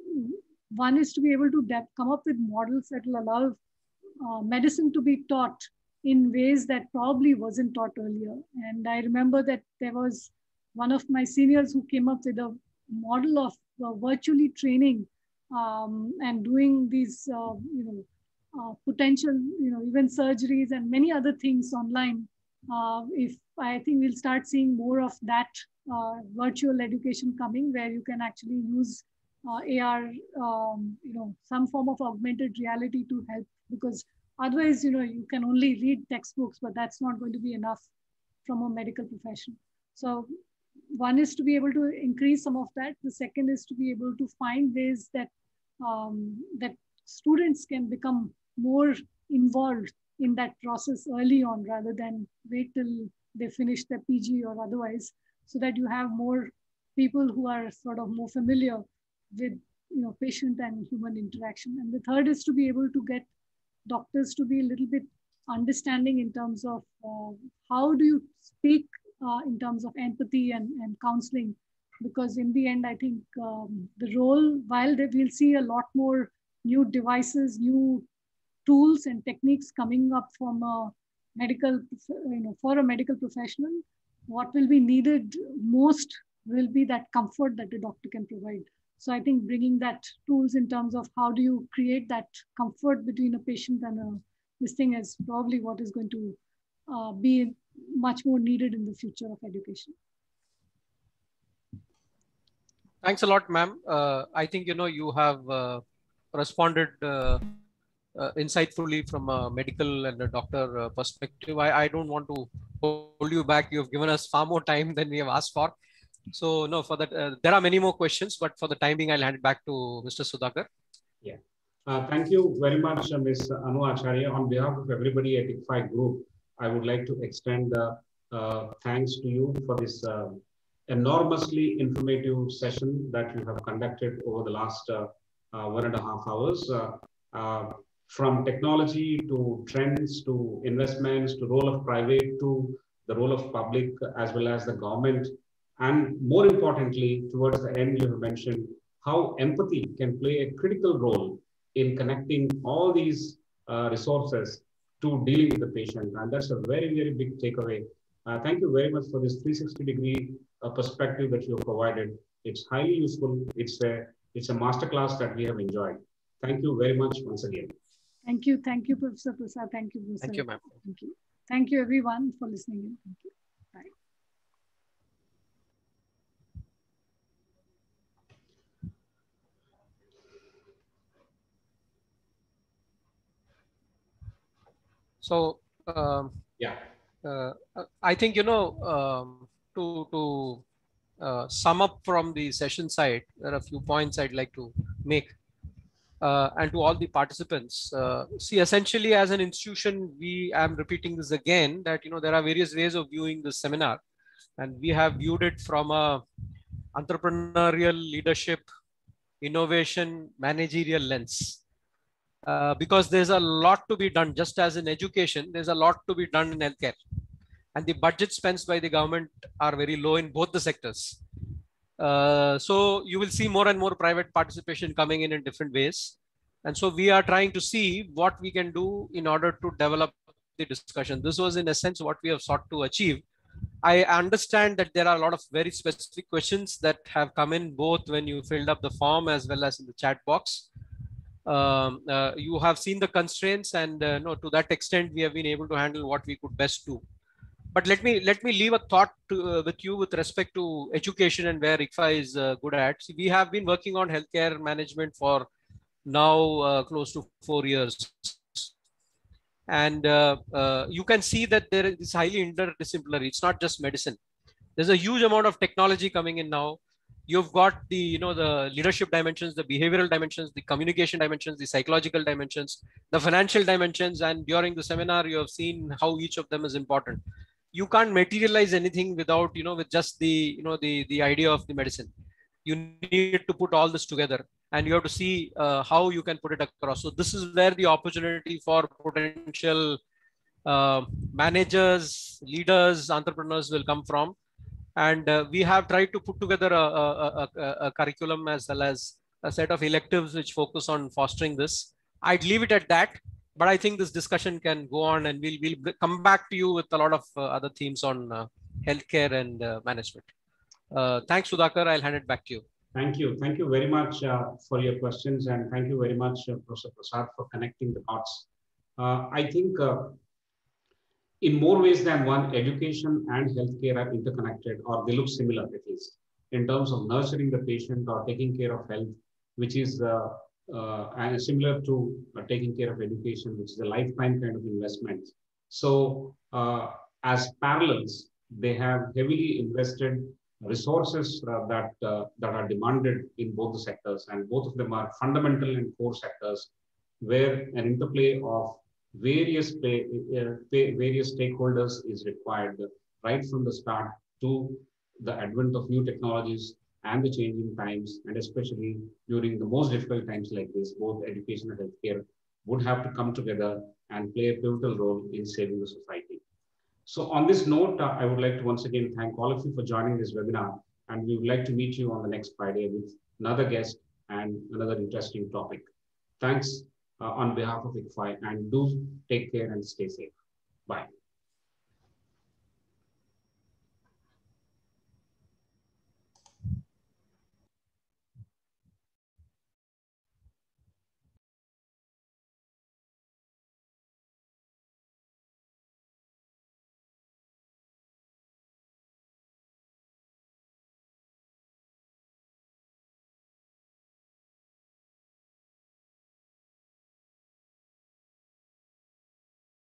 one is to be able to come up with models that will allow uh, medicine to be taught in ways that probably wasn't taught earlier. And I remember that there was one of my seniors who came up with a model of uh, virtually training um, and doing these, uh, you know, uh, potential, you know, even surgeries and many other things online. Uh, if I think we'll start seeing more of that uh, virtual education coming, where you can actually use Uh, A R, um, you know, some form of augmented reality to help, because otherwise, you know, you can only read textbooks, but that's not going to be enough from a medical profession. So one is to be able to increase some of that. The second is to be able to find ways that, um, that students can become more involved in that process early on, rather than wait till they finish their P G or otherwise, so that you have more people who are sort of more familiar with, you know, patient and human interaction. And the third is to be able to get doctors to be a little bit understanding in terms of uh, how do you speak uh, in terms of empathy and, and counseling. Because in the end, I think um, the role, while they, we'll see a lot more new devices, new tools and techniques coming up from a medical, you know, for a medical professional, what will be needed most will be that comfort that the doctor can provide. So I think bringing that tools in terms of how do you create that comfort between a patient and a, this thing is probably what is going to uh, be much more needed in the future of education.
Thanks a lot, ma'am. Uh, I think, you know, you have uh, responded uh, uh, insightfully from a medical and a doctor uh, perspective. I, I don't want to hold you back. You have given us far more time than we have asked for. So no, for that, uh, there are many more questions, but for the time being, I'll hand it back to Mister Sudhakar.
Yeah. Uh, thank you very much, uh, Miz Anu Acharya. On behalf of everybody at I C F I Group, I would like to extend uh, uh, thanks to you for this uh, enormously informative session that you have conducted over the last uh, uh, one and a half hours. Uh, uh, from technology to trends to investments to role of private to the role of public as well as the government. And more importantly, towards the end, you have mentioned how empathy can play a critical role in connecting all these uh, resources to dealing with the patient. And that's a very, very big takeaway. Uh, thank you very much for this three sixty degree uh, perspective that you have provided. It's highly useful. It's a, it's a masterclass that we have enjoyed. Thank you very much once again.
Thank you. Thank you, Professor Prasad. Thank you, Professor.
Thank you, ma'am.
Thank you. Thank you, everyone, for listening in. Thank you. Bye.
So, um,
yeah,
uh, I think, you know, um, to, to uh, sum up from the session side, there are a few points I'd like to make. Uh, and to all the participants, uh, see, essentially as an institution, we, I'm repeating this again, that, you know, there are various ways of viewing this seminar, and we have viewed it from a entrepreneurial leadership, innovation, managerial lens. Uh, because there's a lot to be done, just as in education, there's a lot to be done in healthcare. And the budget spent by the government are very low in both the sectors. Uh, so you will see more and more private participation coming in in different ways. And so we are trying to see what we can do in order to develop the discussion. This was in a sense what we have sought to achieve. I understand that there are a lot of very specific questions that have come in both when you filled up the form as well as in the chat box. Um, uh, you have seen the constraints, and uh, no, to that extent, we have been able to handle what we could best do. But let me let me leave a thought to, uh, with you with respect to education and where I C F I is uh, good at. See, we have been working on healthcare management for now uh, close to four years. And uh, uh, you can see that there is highly interdisciplinary. It's not just medicine. There's a huge amount of technology coming in now. You've got the, you know, the leadership dimensions, the behavioral dimensions, the communication dimensions, the psychological dimensions, the financial dimensions. And during the seminar, you have seen how each of them is important. You can't materialize anything without, you know, with just the, you know, the, the idea of the medicine. You need to put all this together, and you have to see uh, how you can put it across. So this is where the opportunity for potential uh, managers, leaders, entrepreneurs will come from. And uh, we have tried to put together a, a, a, a curriculum as well as a set of electives which focus on fostering this. I'd leave it at that. But I think this discussion can go on, and we'll, we'll come back to you with a lot of uh, other themes on uh, healthcare and uh, management. Uh, thanks, Sudhakar. I'll hand it back to you.
Thank you. Thank you very much uh, for your questions. And thank you very much, uh, Professor Prasad, for connecting the dots. Uh, I think uh, in more ways than one, education and healthcare are interconnected, or they look similar at least, in terms of nurturing the patient or taking care of health, which is uh, Uh, and similar to uh, taking care of education, which is a lifetime kind of investment. So uh, as parallels, they have heavily invested resources uh, that, uh, that are demanded in both the sectors, and both of them are fundamental and core sectors where an interplay of various, pay, uh, pay, various stakeholders is required right from the start to the advent of new technologies and the changing times, and especially during the most difficult times like this, both education and healthcare would have to come together and play a pivotal role in saving the society. So on this note, uh, I would like to once again thank all of you for joining this webinar, and we would like to meet you on the next Friday with another guest and another interesting topic. Thanks uh, on behalf of I C F I, and do take care and stay safe. Bye.